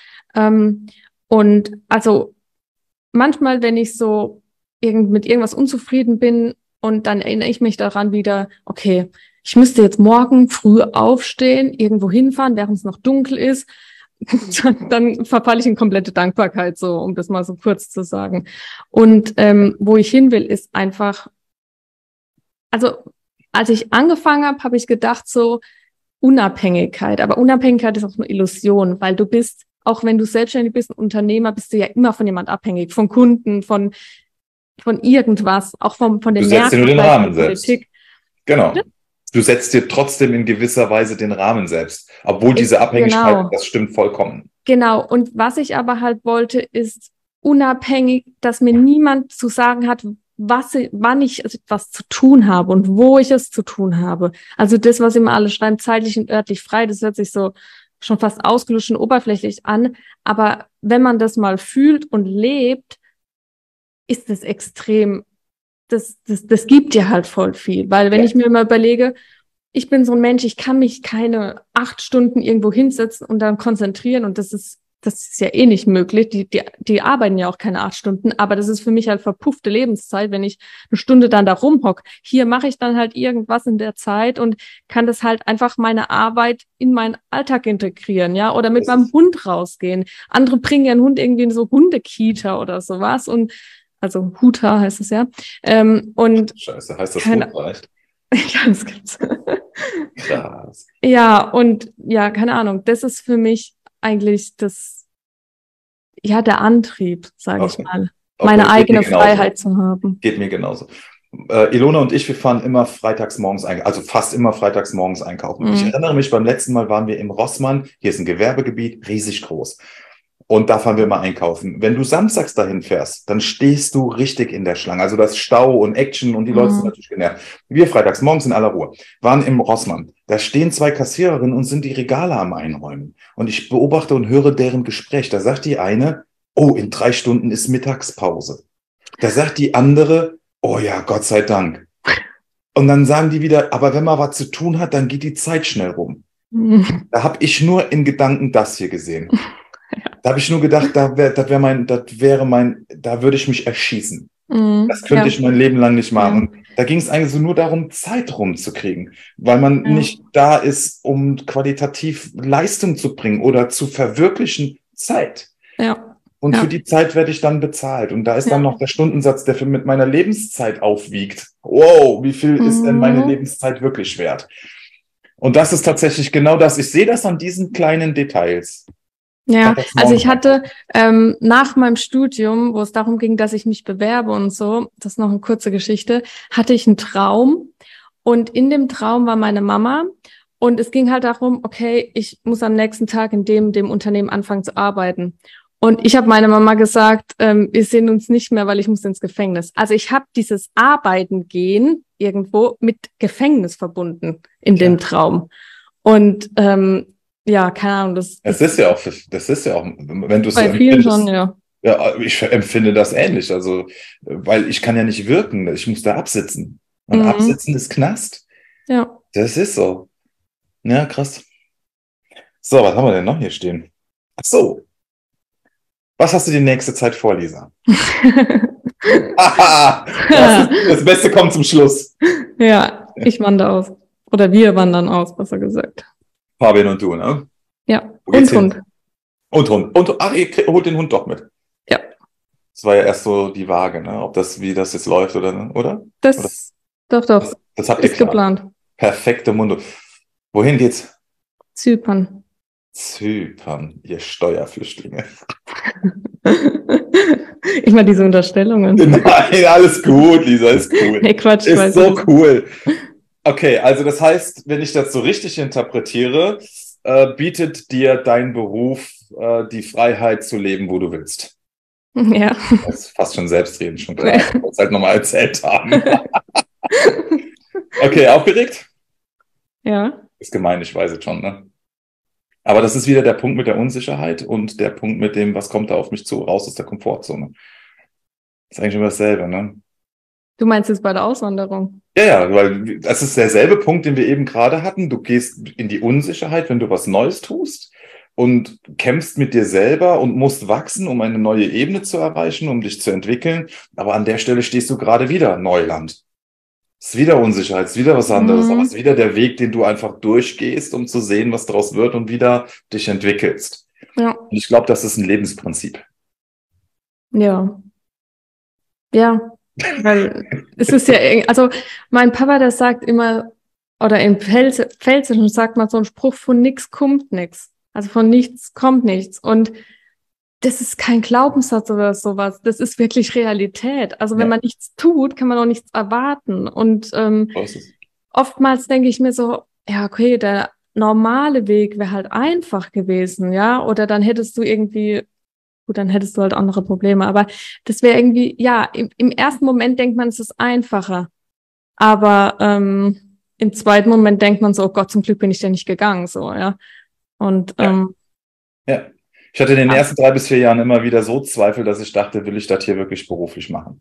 und also manchmal, wenn ich so mit irgendwas unzufrieden bin und dann erinnere ich mich daran wieder, okay, ich müsste jetzt morgen früh aufstehen, irgendwo hinfahren, während es noch dunkel ist, dann verfalle ich in komplette Dankbarkeit, so, um das mal so kurz zu sagen. Und wo ich hin will, ist einfach, also als ich angefangen habe, habe ich gedacht so Unabhängigkeit, aber Unabhängigkeit ist auch eine Illusion, weil du bist, auch wenn du selbstständig bist, ein Unternehmer, bist du ja immer von jemand abhängig, von Kunden, von irgendwas, auch von den Märkten. Du setzt dir nur den Rahmen selbst. Genau. Du setzt dir trotzdem in gewisser Weise den Rahmen selbst, obwohl diese Abhängigkeit, das stimmt vollkommen. Genau. Und was ich aber halt wollte, ist unabhängig, dass mir niemand zu sagen hat, wann ich etwas zu tun habe und wo ich es zu tun habe. Also das, was immer alle schreiben, zeitlich und örtlich frei, das hört sich so schon fast ausgelutscht und oberflächlich an. Aber wenn man das mal fühlt und lebt, ist es extrem, das gibt dir halt voll viel. Weil wenn ich mir mal überlege, ich bin so ein Mensch, ich kann mich keine 8 Stunden irgendwo hinsetzen und dann konzentrieren und das ist ja eh nicht möglich. Die arbeiten ja auch keine 8 Stunden, aber das ist für mich halt verpuffte Lebenszeit, wenn ich eine Stunde dann da rumhock. Hier mache ich dann halt irgendwas in der Zeit und kann das halt einfach meine Arbeit in meinen Alltag integrieren, ja, oder mit meinem Hund rausgehen. Andere bringen ihren Hund irgendwie in so Hundekita oder sowas und also Huta heißt es ja. Und Scheiße, heißt das Hut vielleicht? Ja, das gibt's. Krass. Ja, und ja, keine Ahnung, das ist für mich eigentlich der Antrieb, sage ich mal, meine eigene Freiheit zu haben. Geht mir genauso. Ilona und ich, wir fahren immer freitags morgens also fast immer freitags morgens einkaufen. Ich erinnere mich, beim letzten Mal waren wir im Rossmann, hier ist ein Gewerbegebiet, riesig groß. Und da fahren wir mal einkaufen. Wenn du samstags dahin fährst, dann stehst du richtig in der Schlange. Also das Stau und Action und die Leute sind natürlich genervt. Wir freitags morgens in aller Ruhe waren im Rossmann. Da stehen 2 Kassiererinnen und sind die Regale am Einräumen. Und ich beobachte und höre deren Gespräch. Da sagt die eine, oh, in 3 Stunden ist Mittagspause. Da sagt die andere, oh ja, Gott sei Dank. Und dann sagen die wieder, aber wenn man was zu tun hat, dann geht die Zeit schnell rum. Da habe ich nur in Gedanken das hier gesehen. Da habe ich nur gedacht, da würde ich mich erschießen. Das könnte ich mein Leben lang nicht machen. Und da ging es eigentlich so nur darum, Zeit rumzukriegen, weil man nicht da ist, um qualitativ Leistung zu bringen oder zu verwirklichen Zeit. Ja. Und für die Zeit werde ich dann bezahlt. Und da ist dann noch der Stundensatz, der mit meiner Lebenszeit aufwiegt. Wow, wie viel ist denn meine Lebenszeit wirklich wert? Und das ist tatsächlich genau das. Ich sehe das an diesen kleinen Details. Ja, also ich hatte nach meinem Studium, wo es darum ging, dass ich mich bewerbe und so, das ist noch eine kurze Geschichte, hatte ich einen Traum und in dem Traum war meine Mama und es ging halt darum, okay, ich muss am nächsten Tag in dem Unternehmen anfangen zu arbeiten. Und ich habe meiner Mama gesagt, wir sehen uns nicht mehr, weil ich muss ins Gefängnis. Also ich habe dieses Arbeiten gehen irgendwo mit Gefängnis verbunden in dem Traum. Und ja, keine Ahnung. Das ist ja auch, wenn du es bei vielen schon, ja. Ja, ich empfinde das ähnlich. Also, weil ich kann ja nicht wirken, ich muss da absitzen. Und absitzen ist Knast. Ja. Das ist so. Ja, krass. So, was haben wir denn noch hier stehen? Ach so. Was hast du die nächste Zeit vor, Lisa? Das Beste kommt zum Schluss. Ja, ich wandere aus. Oder wir wandern aus, besser gesagt. Fabian und du, ne? Ja, und Hund. Und Hund. Ach, ihr holt den Hund doch mit. Ja. Das war ja erst so die Waage, ne? Wie das jetzt läuft, oder? Doch. Das habt ihr geplant. Perfekte Munde. Wohin geht's? Zypern, ihr Steuerflüchtlinge. Immer diese Unterstellungen. Nein, alles gut, Lisa, ist cool. Nee, Quatsch. Ist so cool. Okay, also das heißt, wenn ich das so richtig interpretiere, bietet dir dein Beruf die Freiheit zu leben, wo du willst. Ja. Das ist fast schon selbstredend, schon klar. Ich wollte es halt nochmal erzählt haben. Okay, aufgeregt? Ja. Ist gemein, ich weiß es schon, ne? Aber das ist wieder der Punkt mit der Unsicherheit und der Punkt mit dem, was kommt da auf mich zu, raus aus der Komfortzone. Das ist eigentlich immer dasselbe, ne? Du meinst jetzt bei der Auswanderung? Ja, weil das ist derselbe Punkt, den wir eben gerade hatten. Du gehst in die Unsicherheit, wenn du was Neues tust und kämpfst mit dir selber und musst wachsen, um eine neue Ebene zu erreichen, um dich zu entwickeln. Aber an der Stelle stehst du gerade wieder Neuland. Es ist wieder Unsicherheit, es ist wieder was anderes, aber es ist wieder der Weg, den du einfach durchgehst, um zu sehen, was daraus wird und wieder dich entwickelst. Ja. Und ich glaube, das ist ein Lebensprinzip. Ja. Ja, weil es ist ja, also mein Papa, der sagt immer, oder im Pfälzischen sagt man so einen Spruch, von nix kommt nix. Also von nichts kommt nichts. Und das ist kein Glaubenssatz oder sowas. Das ist wirklich Realität. Also wenn man nichts tut, kann man auch nichts erwarten. Und oftmals denke ich mir so, ja, okay, der normale Weg wäre halt einfach gewesen, ja. Oder dann hättest du irgendwie, gut, dann hättest du halt andere Probleme. Aber das wäre irgendwie, ja, im ersten Moment denkt man, es ist einfacher. Aber im zweiten Moment denkt man so, oh Gott, zum Glück bin ich ja nicht gegangen, so, ja. Und ja. Ich hatte in den ersten 3 bis 4 Jahren immer wieder so Zweifel, dass ich dachte, will ich das hier wirklich beruflich machen?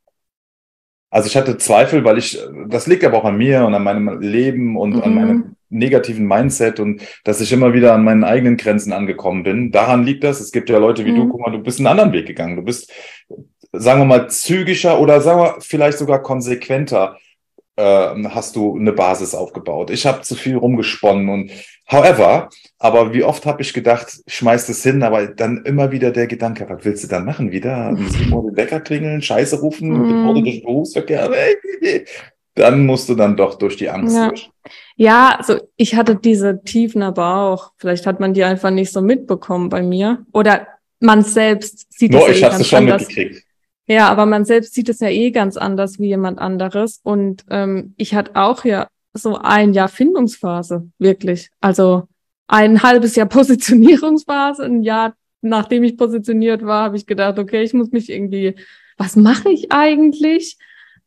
Also ich hatte Zweifel, weil das liegt aber auch an mir und an meinem Leben und an meinem negativen Mindset und dass ich immer wieder an meinen eigenen Grenzen angekommen bin. Daran liegt das. Es gibt ja Leute wie du, guck mal, du bist einen anderen Weg gegangen. Du bist, sagen wir mal, zügiger oder sagen wir vielleicht sogar konsequenter hast du eine Basis aufgebaut. Ich habe zu viel rumgesponnen und aber wie oft habe ich gedacht, schmeiß das hin, aber dann immer wieder der Gedanke, was willst du dann machen? Wieder um 7 Uhr den Wecker klingeln, Scheiße rufen, mit dem Auto durch den Berufsverkehr. Dann musst du dann doch durch die Angst durch. Ja, also ich hatte diese Tiefen aber auch. Vielleicht hat man die einfach nicht so mitbekommen bei mir. Oder man selbst sieht es ich habe es schon mitgekriegt. Ja, aber man selbst sieht es ja eh ganz anders wie jemand anderes. Und ich hatte auch ja so ein Jahr Findungsphase, wirklich. Also ein halbes Jahr Positionierungsphase. Ein Jahr, nachdem ich positioniert war, habe ich gedacht, okay, ich muss mich irgendwie, was mache ich eigentlich?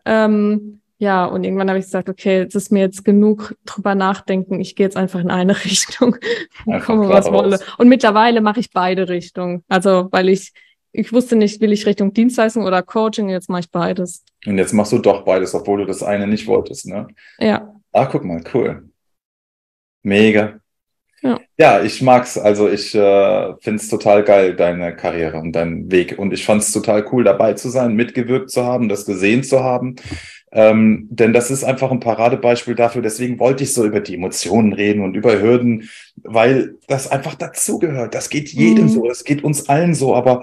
Ja, und irgendwann habe ich gesagt, okay, es ist mir jetzt genug drüber nachdenken. Ich gehe jetzt einfach in eine Richtung, komme was wolle. Und mittlerweile mache ich beide Richtungen. Also, weil ich ich wusste nicht, will ich Richtung Dienstleistung oder Coaching, jetzt mache ich beides. Und jetzt machst du doch beides, obwohl du das eine nicht wolltest, ne? Ja. Guck mal, cool. Mega. Ja. Ja, ich mag's. Also ich finde es total geil, deine Karriere und deinen Weg. Und ich fand es total cool, dabei zu sein, mitgewirkt zu haben, das gesehen zu haben. Denn das ist einfach ein Paradebeispiel dafür. Deswegen wollte ich so über die Emotionen reden und über Hürden, weil das einfach dazugehört. Das geht jedem so, es geht uns allen so. Aber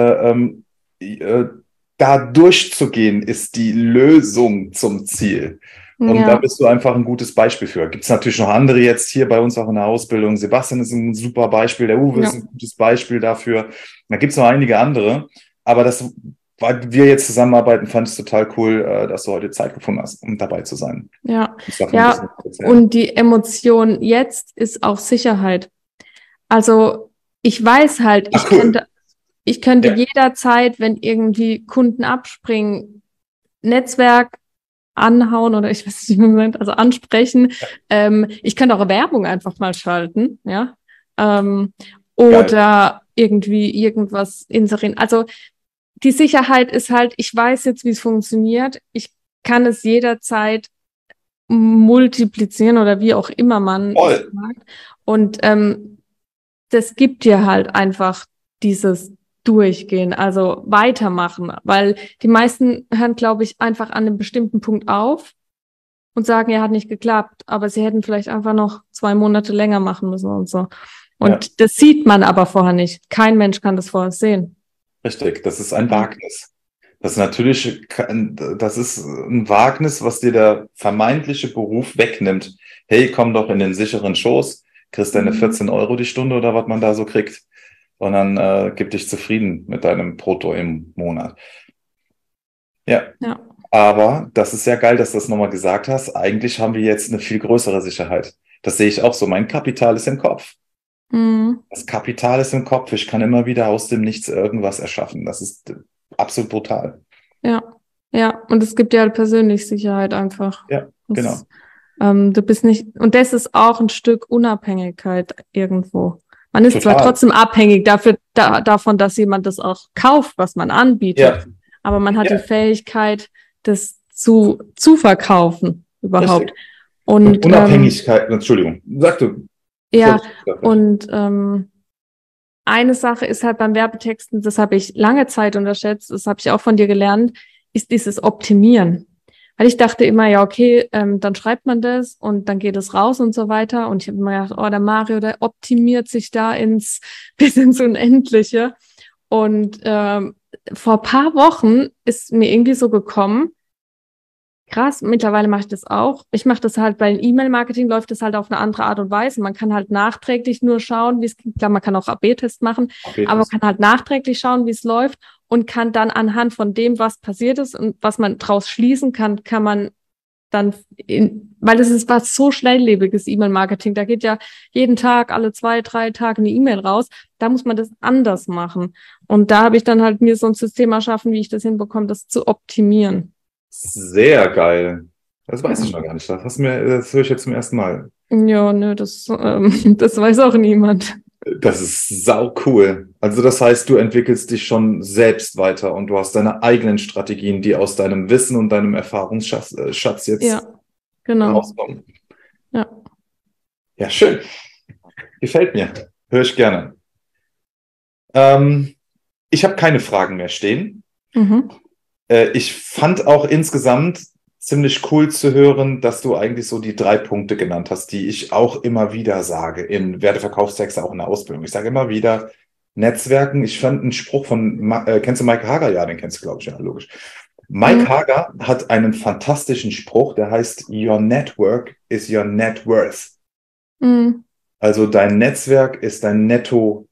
da durchzugehen, ist die Lösung zum Ziel. Und da bist du einfach ein gutes Beispiel für. Gibt es natürlich noch andere jetzt hier bei uns auch in der Ausbildung. Sebastian ist ein super Beispiel, der Uwe ist ein gutes Beispiel dafür. Da gibt es noch einige andere. Aber das, weil wir jetzt zusammenarbeiten, fand ich es total cool, dass du heute Zeit gefunden hast, um dabei zu sein. Ja, und die Emotion jetzt ist auch Sicherheit. Also ich weiß halt, ich könnte jederzeit, wenn irgendwie Kunden abspringen, Netzwerk anhauen oder ich weiß nicht, wie man sagt, also ansprechen. Ich könnte auch Werbung einfach mal schalten, ja. Oder irgendwie irgendwas inserieren. Also die Sicherheit ist halt, ich weiß jetzt, wie es funktioniert. Ich kann es jederzeit multiplizieren oder wie auch immer man es sagt. Und das gibt dir halt einfach dieses Durchgehen, also weitermachen, weil die meisten hören, glaube ich, einfach an einem bestimmten Punkt auf und sagen, ja, hat nicht geklappt, aber sie hätten vielleicht einfach noch 2 Monate länger machen müssen und so. Und das sieht man aber vorher nicht. Kein Mensch kann das vorher sehen. Richtig, das ist ein Wagnis. Das ist natürlich, das ist ein Wagnis, was dir der vermeintliche Beruf wegnimmt. Hey, komm doch in den sicheren Schoß, kriegst deine 14 Euro die Stunde oder was man da so kriegt. Und dann gib dich zufrieden mit deinem Brutto im Monat. Ja. Aber das ist ja geil, dass du das nochmal gesagt hast. Eigentlich haben wir jetzt eine viel größere Sicherheit. Das sehe ich auch so. Mein Kapital ist im Kopf. Das Kapital ist im Kopf. Ich kann immer wieder aus dem Nichts irgendwas erschaffen. Das ist absolut brutal. Ja. Und es gibt dir halt persönlich Sicherheit einfach. Ja, genau. Du bist nicht, und das ist auch ein Stück Unabhängigkeit irgendwo. Man ist zwar trotzdem abhängig davon, dass jemand das auch kauft, was man anbietet, aber man hat die Fähigkeit, das zu verkaufen überhaupt. Richtig. Und Unabhängigkeit, Entschuldigung, sag du. Ja, und eine Sache ist halt beim Werbetexten, das habe ich lange Zeit unterschätzt, das habe ich auch von dir gelernt, ist dieses Optimieren. Weil ich dachte immer, ja, okay, dann schreibt man das und dann geht es raus und so weiter. Und ich habe immer gedacht, oh, der Mario, der optimiert sich da bis ins Unendliche. Und vor ein paar Wochen ist mir irgendwie so gekommen, krass, mittlerweile mache ich das auch. Ich mache das halt bei E-Mail-Marketing, läuft das halt auf eine andere Art und Weise. Man kann halt nachträglich nur schauen, wie es, klar, man kann auch AB-Test machen, aber man kann halt nachträglich schauen, wie es läuft und kann dann anhand von dem, was passiert ist und was man draus schließen kann, kann man dann, weil das ist was so schnelllebiges E-Mail-Marketing, da geht ja jeden Tag, alle 2, 3 Tage eine E-Mail raus, da muss man das anders machen. Und da habe ich dann halt mir so ein System erschaffen, wie ich das hinbekomme, das zu optimieren. Sehr geil. Das weiß ich noch gar nicht. Das höre ich jetzt zum ersten Mal. Ja, nö, das weiß auch niemand. Das ist sau cool. Also das heißt, du entwickelst dich schon selbst weiter und du hast deine eigenen Strategien, die aus deinem Wissen und deinem Erfahrungsschatz jetzt rauskommen. Ja, schön. Gefällt mir. Höre ich gerne. Ich habe keine Fragen mehr stehen. Ich fand auch insgesamt ziemlich cool zu hören, dass du eigentlich so die 3 Punkte genannt hast, die ich auch immer wieder sage in Werteverkaufstexte, auch in der Ausbildung. Ich sage immer wieder Netzwerken. Ich fand einen Spruch von, kennst du Mike Hager? Ja, den kennst du, glaube ich, ja, logisch. Mike Hager hat einen fantastischen Spruch, der heißt, Your network is your net worth. Also dein Netzwerk ist dein Netto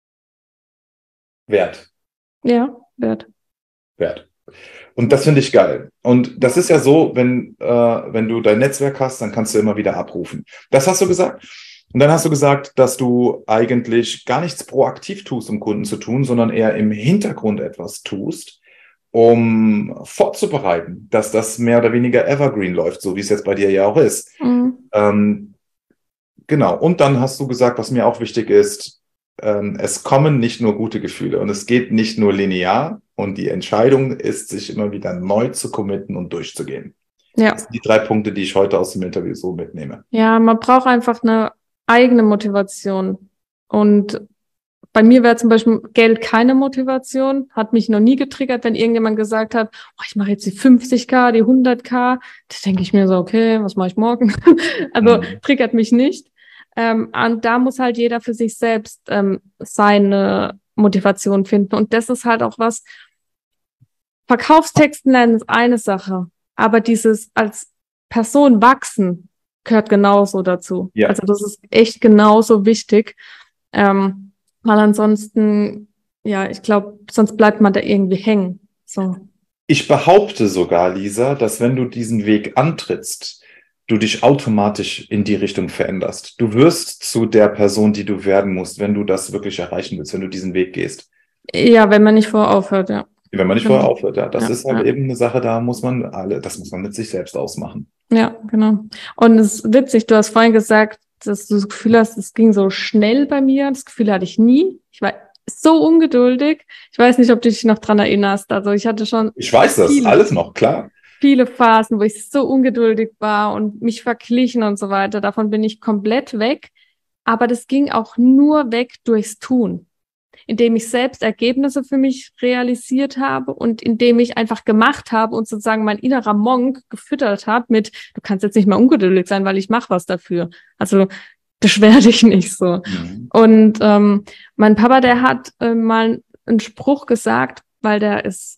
Wert. Ja, Wert. Und das finde ich geil. Und das ist ja so, wenn du dein Netzwerk hast, dann kannst du immer wieder abrufen. Das hast du gesagt. Und dann hast du gesagt, dass du eigentlich gar nichts proaktiv tust, um Kunden zu tun, sondern eher im Hintergrund etwas tust, um vorzubereiten, dass das mehr oder weniger evergreen läuft, so wie es jetzt bei dir ja auch ist. Genau. Und dann hast du gesagt, was mir auch wichtig ist, es kommen nicht nur gute Gefühle und es geht nicht nur linear und die Entscheidung ist, sich immer wieder neu zu committen und durchzugehen. Ja. Das sind die 3 Punkte, die ich heute aus dem Interview so mitnehme. Ja, man braucht einfach eine eigene Motivation. Und bei mir wäre zum Beispiel Geld keine Motivation, hat mich noch nie getriggert, wenn irgendjemand gesagt hat, oh, ich mache jetzt die 50.000, die 100.000. Da denke ich mir so, okay, was mache ich morgen? Also triggert mich nicht. Und da muss halt jeder für sich selbst seine Motivation finden. Und das ist halt auch was, Verkaufstexten lernen ist eine Sache, aber dieses als Person wachsen gehört genauso dazu. Ja. Also das ist echt genauso wichtig, weil ansonsten, ja, ich glaube, sonst bleibt man da irgendwie hängen. So. Ich behaupte sogar, Lisa, dass wenn du diesen Weg antrittst, du dich automatisch in die Richtung veränderst. Du wirst zu der Person, die du werden musst, wenn du das wirklich erreichen willst, wenn du diesen Weg gehst. Ja, wenn man nicht vorher aufhört, ja. Wenn man nicht vorher aufhört, ja. Das Ja, ist halt ja. eben eine Sache, das muss man mit sich selbst ausmachen. Ja, genau. Und es ist witzig, du hast vorhin gesagt, dass du das Gefühl hast, es ging so schnell bei mir. Das Gefühl hatte ich nie. Ich war so ungeduldig. Ich weiß nicht, ob du dich noch dran erinnerst. Also ich hatte schon Ich weiß das, alles noch, klar. Viele Phasen, wo ich so ungeduldig war und mich verglichen und so weiter. Davon bin ich komplett weg. Aber das ging auch nur weg durchs Tun, indem ich selbst Ergebnisse für mich realisiert habe und indem ich einfach gemacht habe und sozusagen mein innerer Monk gefüttert habe mit, du kannst jetzt nicht mehr ungeduldig sein, weil ich mache was dafür. Also beschwer dich nicht so. Und mein Papa, der hat mal einen Spruch gesagt, weil der ist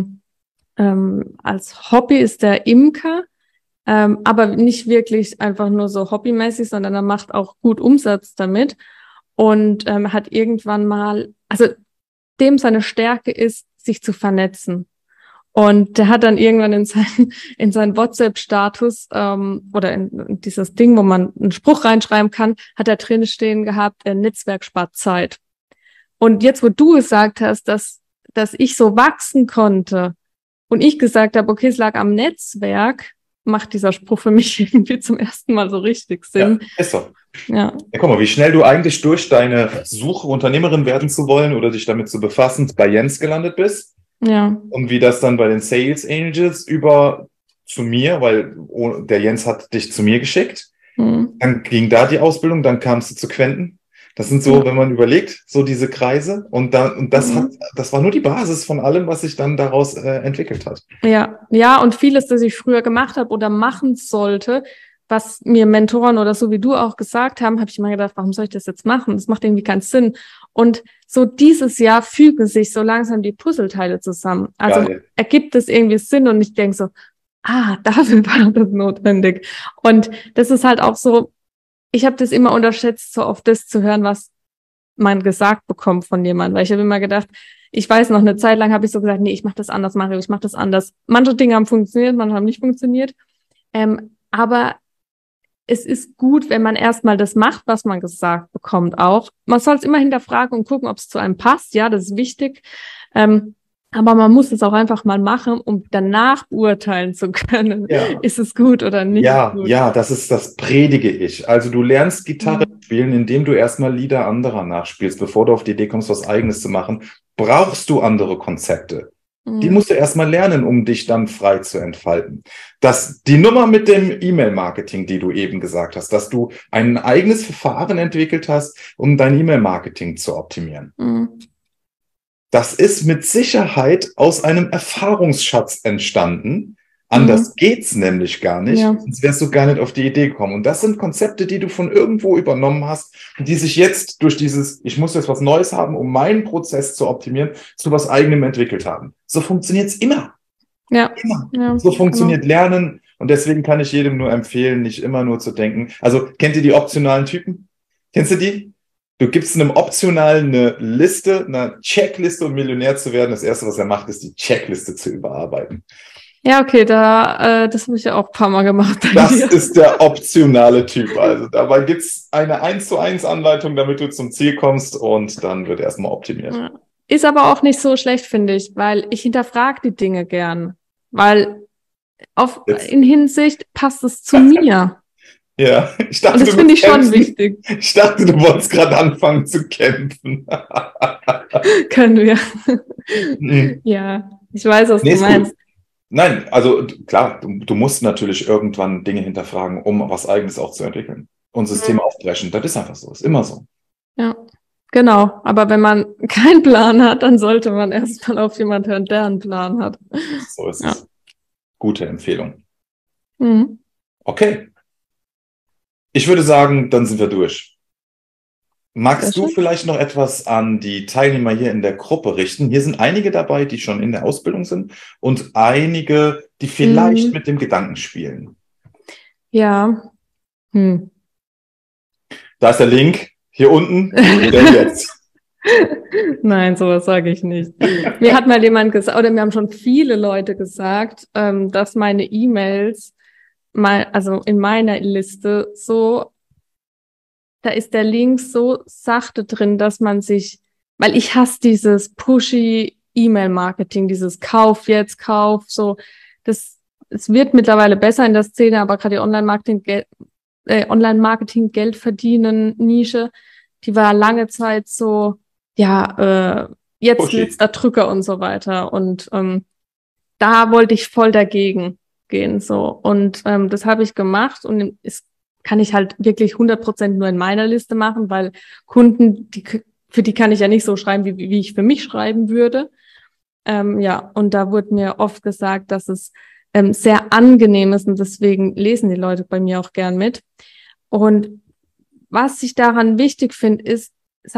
als Hobby ist der Imker, aber nicht wirklich einfach nur so hobbymäßig, sondern er macht auch gut Umsatz damit und hat irgendwann mal, also dem seine Stärke ist, sich zu vernetzen. Und der hat dann irgendwann in seinen WhatsApp-Status oder in dieses Ding, wo man einen Spruch reinschreiben kann, hat er drin stehen gehabt, Netzwerk spart Zeit. Und jetzt, wo du gesagt hast, dass ich so wachsen konnte und ich gesagt habe, okay, es lag am Netzwerk, macht dieser Spruch für mich irgendwie zum ersten Mal so richtig Sinn. Ja, ist so. Ja. Ja, guck mal, wie schnell du eigentlich durch deine Suche, Unternehmerin werden zu wollen oder dich damit zu befassen, bei Jens gelandet bist. Ja. Und wie das dann bei den Sales Angels über zu mir, weil der Jens hat dich zu mir geschickt. Dann ging da die Ausbildung, dann kamst du zu Quenten. Das sind so, wenn man überlegt, so diese Kreise. Und das war nur die Basis von allem, was sich dann daraus entwickelt hat. Ja, ja, und vieles, das ich früher gemacht habe oder machen sollte, was mir Mentoren oder so wie du auch gesagt haben, habe ich immer gedacht, warum soll ich das jetzt machen? Das macht irgendwie keinen Sinn. Und so dieses Jahr fügen sich so langsam die Puzzleteile zusammen. Also ergibt es irgendwie Sinn und ich denke so, dafür war das notwendig. Und das ist halt auch so, ich habe das immer unterschätzt, so oft das zu hören, was man gesagt bekommt von jemandem. Weil ich habe immer gedacht, ich weiß noch, eine Zeit lang habe ich so gesagt, nee, ich mache das anders, Mario, ich mache das anders. Manche Dinge haben funktioniert, manche haben nicht funktioniert. Aber es ist gut, wenn man erstmal das macht, was man gesagt bekommt auch. Man soll es immer hinterfragen und gucken, ob es zu einem passt. Ja, das ist wichtig. Aber man muss es auch einfach mal machen, um danach beurteilen zu können, ist es gut oder nicht gut. Ja, das predige ich. Also du lernst Gitarre spielen, indem du erstmal Lieder anderer nachspielst, bevor du auf die Idee kommst, was Eigenes zu machen. Brauchst du andere Konzepte? Die musst du erstmal lernen, um dich dann frei zu entfalten. Die Nummer mit dem E-Mail-Marketing, die du eben gesagt hast, dass du ein eigenes Verfahren entwickelt hast, um dein E-Mail-Marketing zu optimieren. Das ist mit Sicherheit aus einem Erfahrungsschatz entstanden. Anders geht's nämlich gar nicht. Sonst wärst du gar nicht auf die Idee gekommen. Und das sind Konzepte, die du von irgendwo übernommen hast, die sich jetzt durch dieses, ich muss jetzt was Neues haben, um meinen Prozess zu optimieren, zu was Eigenem entwickelt haben. So funktioniert's immer. Ja. Immer. Ja, so funktioniert Lernen. Und deswegen kann ich jedem nur empfehlen, nicht immer nur zu denken. Also, kennt ihr die optionalen Typen? Kennst du die? Du gibst einem Optional eine Liste, eine Checkliste, um Millionär zu werden. Das Erste, was er macht, ist die Checkliste zu überarbeiten. Ja, okay, das habe ich ja auch ein paar Mal gemacht. Das ist der optionale Typ. Also dabei gibt's eine 1:1 Anleitung, damit du zum Ziel kommst und dann wird erstmal optimiert. Ja. Ist aber auch nicht so schlecht, finde ich, weil ich hinterfrage die Dinge gern. Weil in Hinsicht passt es zu mir. Ja, ich Und dachte, das du finde willst ich schon kämpfen. wichtig. Ich dachte, du wolltest gerade anfangen zu kämpfen. Können wir. Hm. Ja, ich weiß, was Nee, du ist gut. meinst. Nein, also klar, du musst natürlich irgendwann Dinge hinterfragen, um was Eigenes auch zu entwickeln. Und Systeme aufbrechen, das ist einfach so, ist immer so. Ja, genau. Aber wenn man keinen Plan hat, dann sollte man erstmal auf jemanden hören, der einen Plan hat. So ist Ja. es. Gute Empfehlung. Mhm. Okay, ich würde sagen, dann sind wir durch. Sehr Magst du schön. vielleicht noch etwas an die Teilnehmer hier in der Gruppe richten? Hier sind einige dabei, die schon in der Ausbildung sind und einige, die vielleicht Mhm. mit dem Gedanken spielen. Ja. Hm. Da ist der Link, hier unten, bestell jetzt. Nein, sowas sage ich nicht. Mir hat mal jemand gesagt, oder mir haben schon viele Leute gesagt, dass meine E-Mails mal, also in meiner Liste so, da ist der Link so sachte drin, dass man sich, weil ich hasse dieses pushy E-Mail-Marketing, dieses Kauf jetzt, Kauf, so, das, es wird mittlerweile besser in der Szene, aber gerade die Online-Marketing Geld verdienen Nische, die war lange Zeit so, ja, jetzt Pushy. letzter Drücker und so weiter. Und da wollte ich voll dagegen gehen, so. Und das habe ich gemacht und es kann ich halt wirklich 100% nur in meiner Liste machen, weil Kunden, für die kann ich ja nicht so schreiben, wie ich für mich schreiben würde. Ja, und da wurde mir oft gesagt, dass es sehr angenehm ist und deswegen lesen die Leute bei mir auch gern mit. Und was ich daran wichtig finde, ist,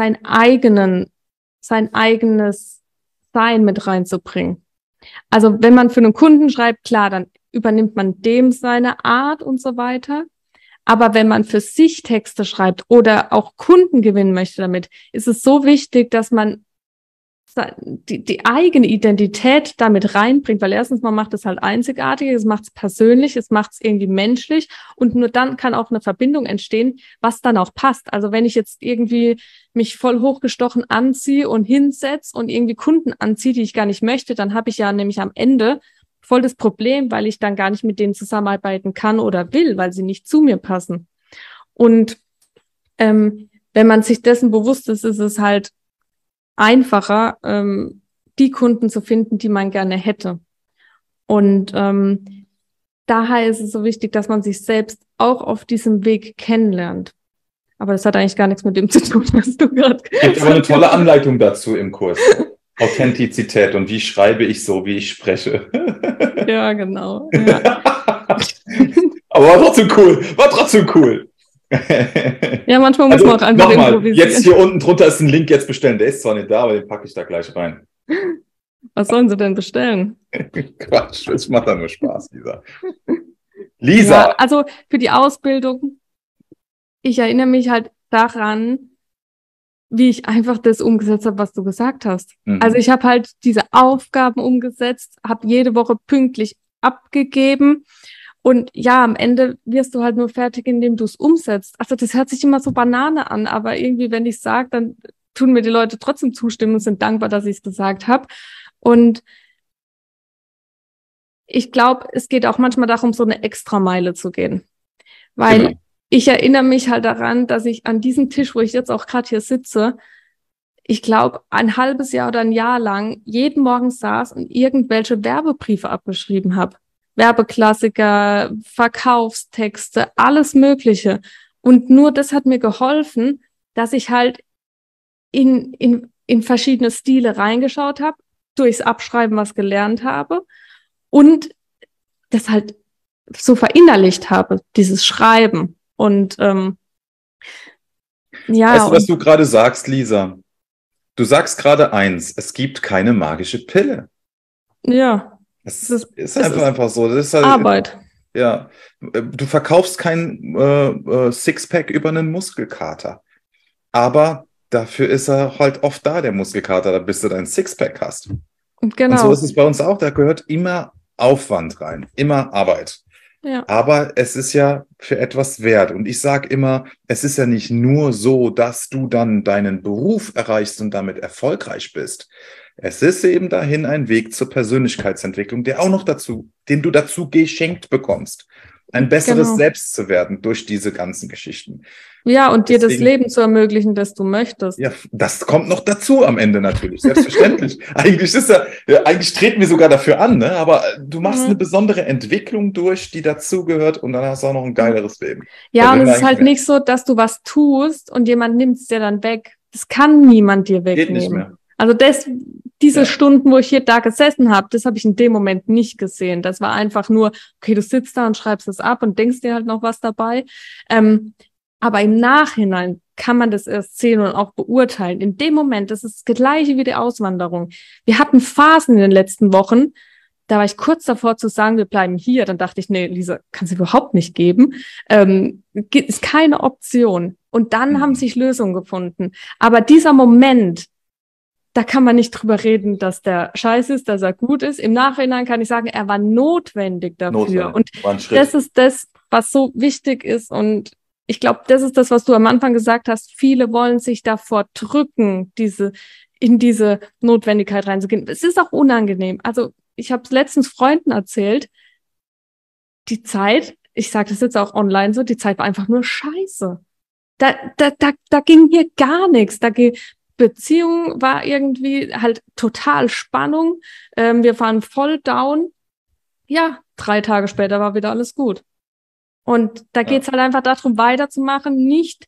sein eigenes Sein mit reinzubringen. Also wenn man für einen Kunden schreibt, klar, dann übernimmt man dem seine Art und so weiter. Aber wenn man für sich Texte schreibt oder auch Kunden gewinnen möchte damit, ist es so wichtig, dass man die eigene Identität damit reinbringt, weil erstens, man macht es halt einzigartig, es macht es persönlich, es macht es irgendwie menschlich und nur dann kann auch eine Verbindung entstehen, was dann auch passt. Also wenn ich jetzt irgendwie mich voll hochgestochen anziehe und hinsetze und irgendwie Kunden anziehe, die ich gar nicht möchte, dann habe ich ja nämlich am Ende voll das Problem, weil ich dann gar nicht mit denen zusammenarbeiten kann oder will, weil sie nicht zu mir passen. Und wenn man sich dessen bewusst ist, ist es halt einfacher, die Kunden zu finden, die man gerne hätte. Und daher ist es so wichtig, dass man sich selbst auch auf diesem Weg kennenlernt. Aber das hat eigentlich gar nichts mit dem zu tun, was du gerade gesagt hast. Gibt aber eine tolle Anleitung dazu im Kurs. Authentizität und wie schreibe ich so, wie ich spreche. Ja, genau. Ja. Aber war trotzdem cool. War trotzdem cool. Ja, manchmal muss Also man auch einfach nochmal, improvisieren. jetzt hier unten drunter ist ein Link, jetzt bestellen. Der ist zwar nicht da, aber den packe ich da gleich rein. Was sollen sie denn bestellen? Quatsch, das macht da nur Spaß, Lisa. Ja, Lisa, also für die Ausbildung, ich erinnere mich halt daran, wie ich einfach das umgesetzt habe, was du gesagt hast. Also ich habe halt diese Aufgaben umgesetzt, habe jede Woche pünktlich abgegeben und ja, am Ende wirst du halt nur fertig, indem du es umsetzt. Also das hört sich immer so Banane an, aber irgendwie, wenn ich es sage, dann tun mir die Leute trotzdem zustimmen und sind dankbar, dass ich es gesagt habe. Und ich glaube, es geht auch manchmal darum, so eine Extrameile zu gehen. Weil genau. ich erinnere mich halt daran, dass ich an diesem Tisch, wo ich jetzt auch gerade hier sitze, ich glaube, ein halbes Jahr oder ein Jahr lang jeden Morgen saß und irgendwelche Werbebriefe abgeschrieben habe. Werbeklassiker, Verkaufstexte, alles Mögliche. Und nur das hat mir geholfen, dass ich halt in verschiedene Stile reingeschaut habe, durchs Abschreiben was gelernt habe und das halt so verinnerlicht habe, dieses Schreiben. Und ja, Weißt du, was du gerade sagst, Lisa? Du sagst gerade eins, es gibt keine magische Pille. ja, Es es ist einfach so. Das ist halt, Arbeit. ja, du verkaufst kein Sixpack über einen Muskelkater. Aber dafür ist er halt oft da, der Muskelkater, bis du dein Sixpack hast. Und so Genau. ist es bei uns auch. Da gehört immer Aufwand rein, immer Arbeit. Ja. Aber es ist ja für etwas wert. Und ich sage immer, es ist ja nicht nur so, dass du dann deinen Beruf erreichst und damit erfolgreich bist. Es ist eben dahin ein Weg zur Persönlichkeitsentwicklung, der auch noch dazu, den du dazu geschenkt bekommst. ein besseres Selbst zu werden durch diese ganzen Geschichten. Ja, und dir das Leben zu ermöglichen, das du möchtest. Ja, das kommt noch dazu am Ende natürlich, selbstverständlich. Eigentlich treten wir sogar dafür an, ne? Aber du machst eine besondere Entwicklung durch, die dazugehört und dann hast du auch noch ein geileres Leben. Ja, und es ist halt nicht so, dass du was tust und jemand nimmt es dir dann weg. Das kann niemand dir wegnehmen. Geht nicht mehr. Also diese Stunden, wo ich hier da gesessen habe, das habe ich in dem Moment nicht gesehen. Das war einfach nur, okay, du sitzt da und schreibst es ab und denkst dir halt noch was dabei. Aber im Nachhinein kann man das erst sehen und auch beurteilen. In dem Moment, das ist das Gleiche wie die Auswanderung. Wir hatten Phasen in den letzten Wochen, da war ich kurz davor zu sagen, wir bleiben hier. Dann dachte ich, nee, Lisa, kann es überhaupt nicht geben. Ist keine Option. Und dann haben sich Lösungen gefunden. Aber dieser Moment, da kann man nicht drüber reden, dass der scheiße ist, dass er gut ist. Im Nachhinein kann ich sagen, er war notwendig dafür. Und das ist das, was so wichtig ist. Und ich glaube, das ist das, was du am Anfang gesagt hast. Viele wollen sich davor drücken, in diese Notwendigkeit reinzugehen. Es ist auch unangenehm. Also ich habe es letztens Freunden erzählt. Die Zeit, ich sage das jetzt auch online so, die Zeit war einfach nur scheiße. Da ging hier gar nichts. Beziehung war irgendwie halt total Spannung. Wir waren voll down. Ja, 3 Tage später war wieder alles gut. Und da geht's halt einfach darum, weiterzumachen, nicht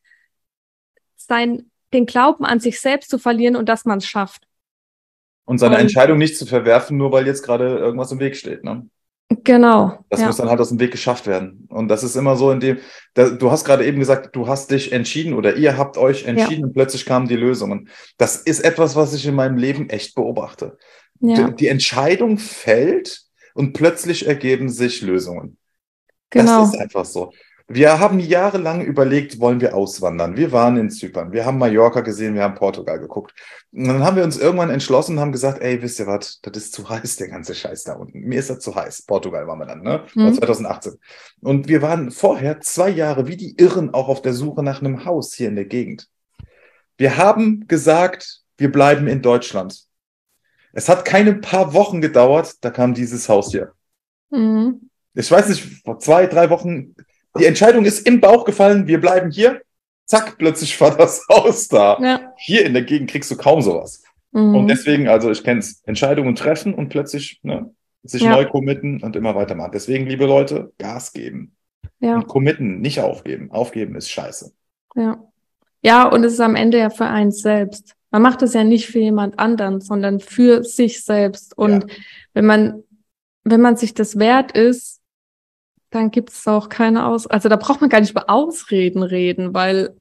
den Glauben an sich selbst zu verlieren und dass man es schafft. Und seine Entscheidung nicht zu verwerfen, nur weil jetzt gerade irgendwas im Weg steht, ne? Genau. Das muss dann halt aus dem Weg geschafft werden. Und das ist immer so, du hast gerade eben gesagt, du hast dich entschieden oder ihr habt euch entschieden und plötzlich kamen die Lösungen. Das ist etwas, was ich in meinem Leben echt beobachte. Ja. Die Entscheidung fällt und plötzlich ergeben sich Lösungen. Genau. Das ist einfach so. Wir haben jahrelang überlegt, wollen wir auswandern? Wir waren in Zypern, wir haben Mallorca gesehen, wir haben Portugal geguckt. Und dann haben wir uns irgendwann entschlossen und haben gesagt, ey, wisst ihr was, das ist zu heiß, der ganze Scheiß da unten. Mir ist das zu heiß. Portugal waren wir dann, ne? 2018. Und wir waren vorher 2 Jahre wie die Irren auch auf der Suche nach einem Haus hier in der Gegend. Wir haben gesagt, wir bleiben in Deutschland. Es hat keine paar Wochen gedauert, da kam dieses Haus hier. Ich weiß nicht, vor 2, 3 Wochen... Die Entscheidung ist im Bauch gefallen, wir bleiben hier. Zack, plötzlich war das Haus da. Ja. Hier in der Gegend kriegst du kaum sowas. Und deswegen, also ich kenne es, Entscheidungen treffen und plötzlich sich neu committen und immer weitermachen. Deswegen, liebe Leute, Gas geben. Ja. Und committen, nicht aufgeben. Aufgeben ist scheiße. Ja. Ja, und es ist am Ende ja für einen selbst. Man macht es ja nicht für jemand anderen, sondern für sich selbst. Und wenn man sich das wert ist, dann gibt es auch keine also da braucht man gar nicht über Ausreden reden, weil,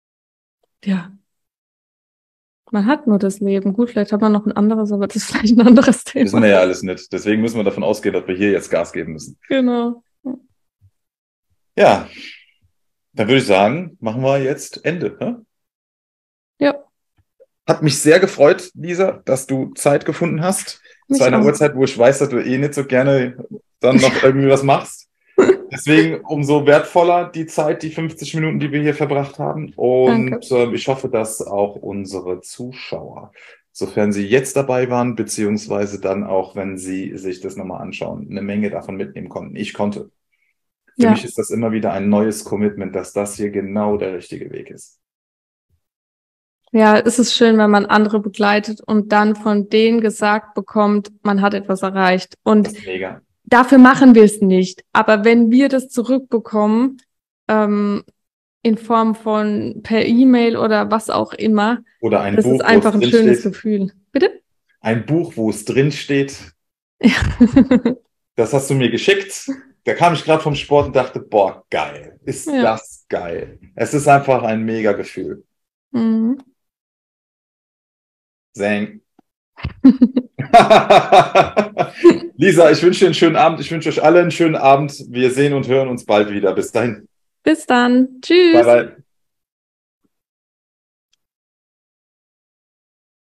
man hat nur das Leben. Gut, vielleicht hat man noch ein anderes, aber das ist vielleicht ein anderes Thema. Wissen wir ja alles nicht. Deswegen müssen wir davon ausgehen, dass wir hier jetzt Gas geben müssen. Genau. Ja, dann würde ich sagen, machen wir jetzt Ende. Ne? Ja. Hat mich sehr gefreut, Lisa, dass du Zeit gefunden hast. Zu einer Uhrzeit, wo ich weiß, dass du nicht so gerne dann noch irgendwie was machst. Deswegen umso wertvoller die Zeit, die 50 Minuten, die wir hier verbracht haben. Und ich hoffe, dass auch unsere Zuschauer, sofern sie jetzt dabei waren, beziehungsweise dann auch, wenn sie sich das nochmal anschauen, eine Menge davon mitnehmen konnten. Ich konnte. Für mich ist das immer wieder ein neues Commitment, dass das hier genau der richtige Weg ist. Ja, es ist schön, wenn man andere begleitet und dann von denen gesagt bekommt, man hat etwas erreicht. Und das ist mega. Dafür machen wir es nicht. Aber wenn wir das zurückbekommen, in Form von per E-Mail oder was auch immer, oder ein das Buch, ist einfach ein schönes Gefühl. Bitte? Ein Buch, wo es drin steht. Das hast du mir geschickt. Da kam ich gerade vom Sport und dachte, boah, geil. Ist das geil. Es ist einfach ein mega Gefühl. Zang. Lisa, ich wünsche dir einen schönen Abend. Ich wünsche euch alle einen schönen Abend. Wir sehen und hören uns bald wieder. Bis dahin. Bis dann. Tschüss. Bye, bye.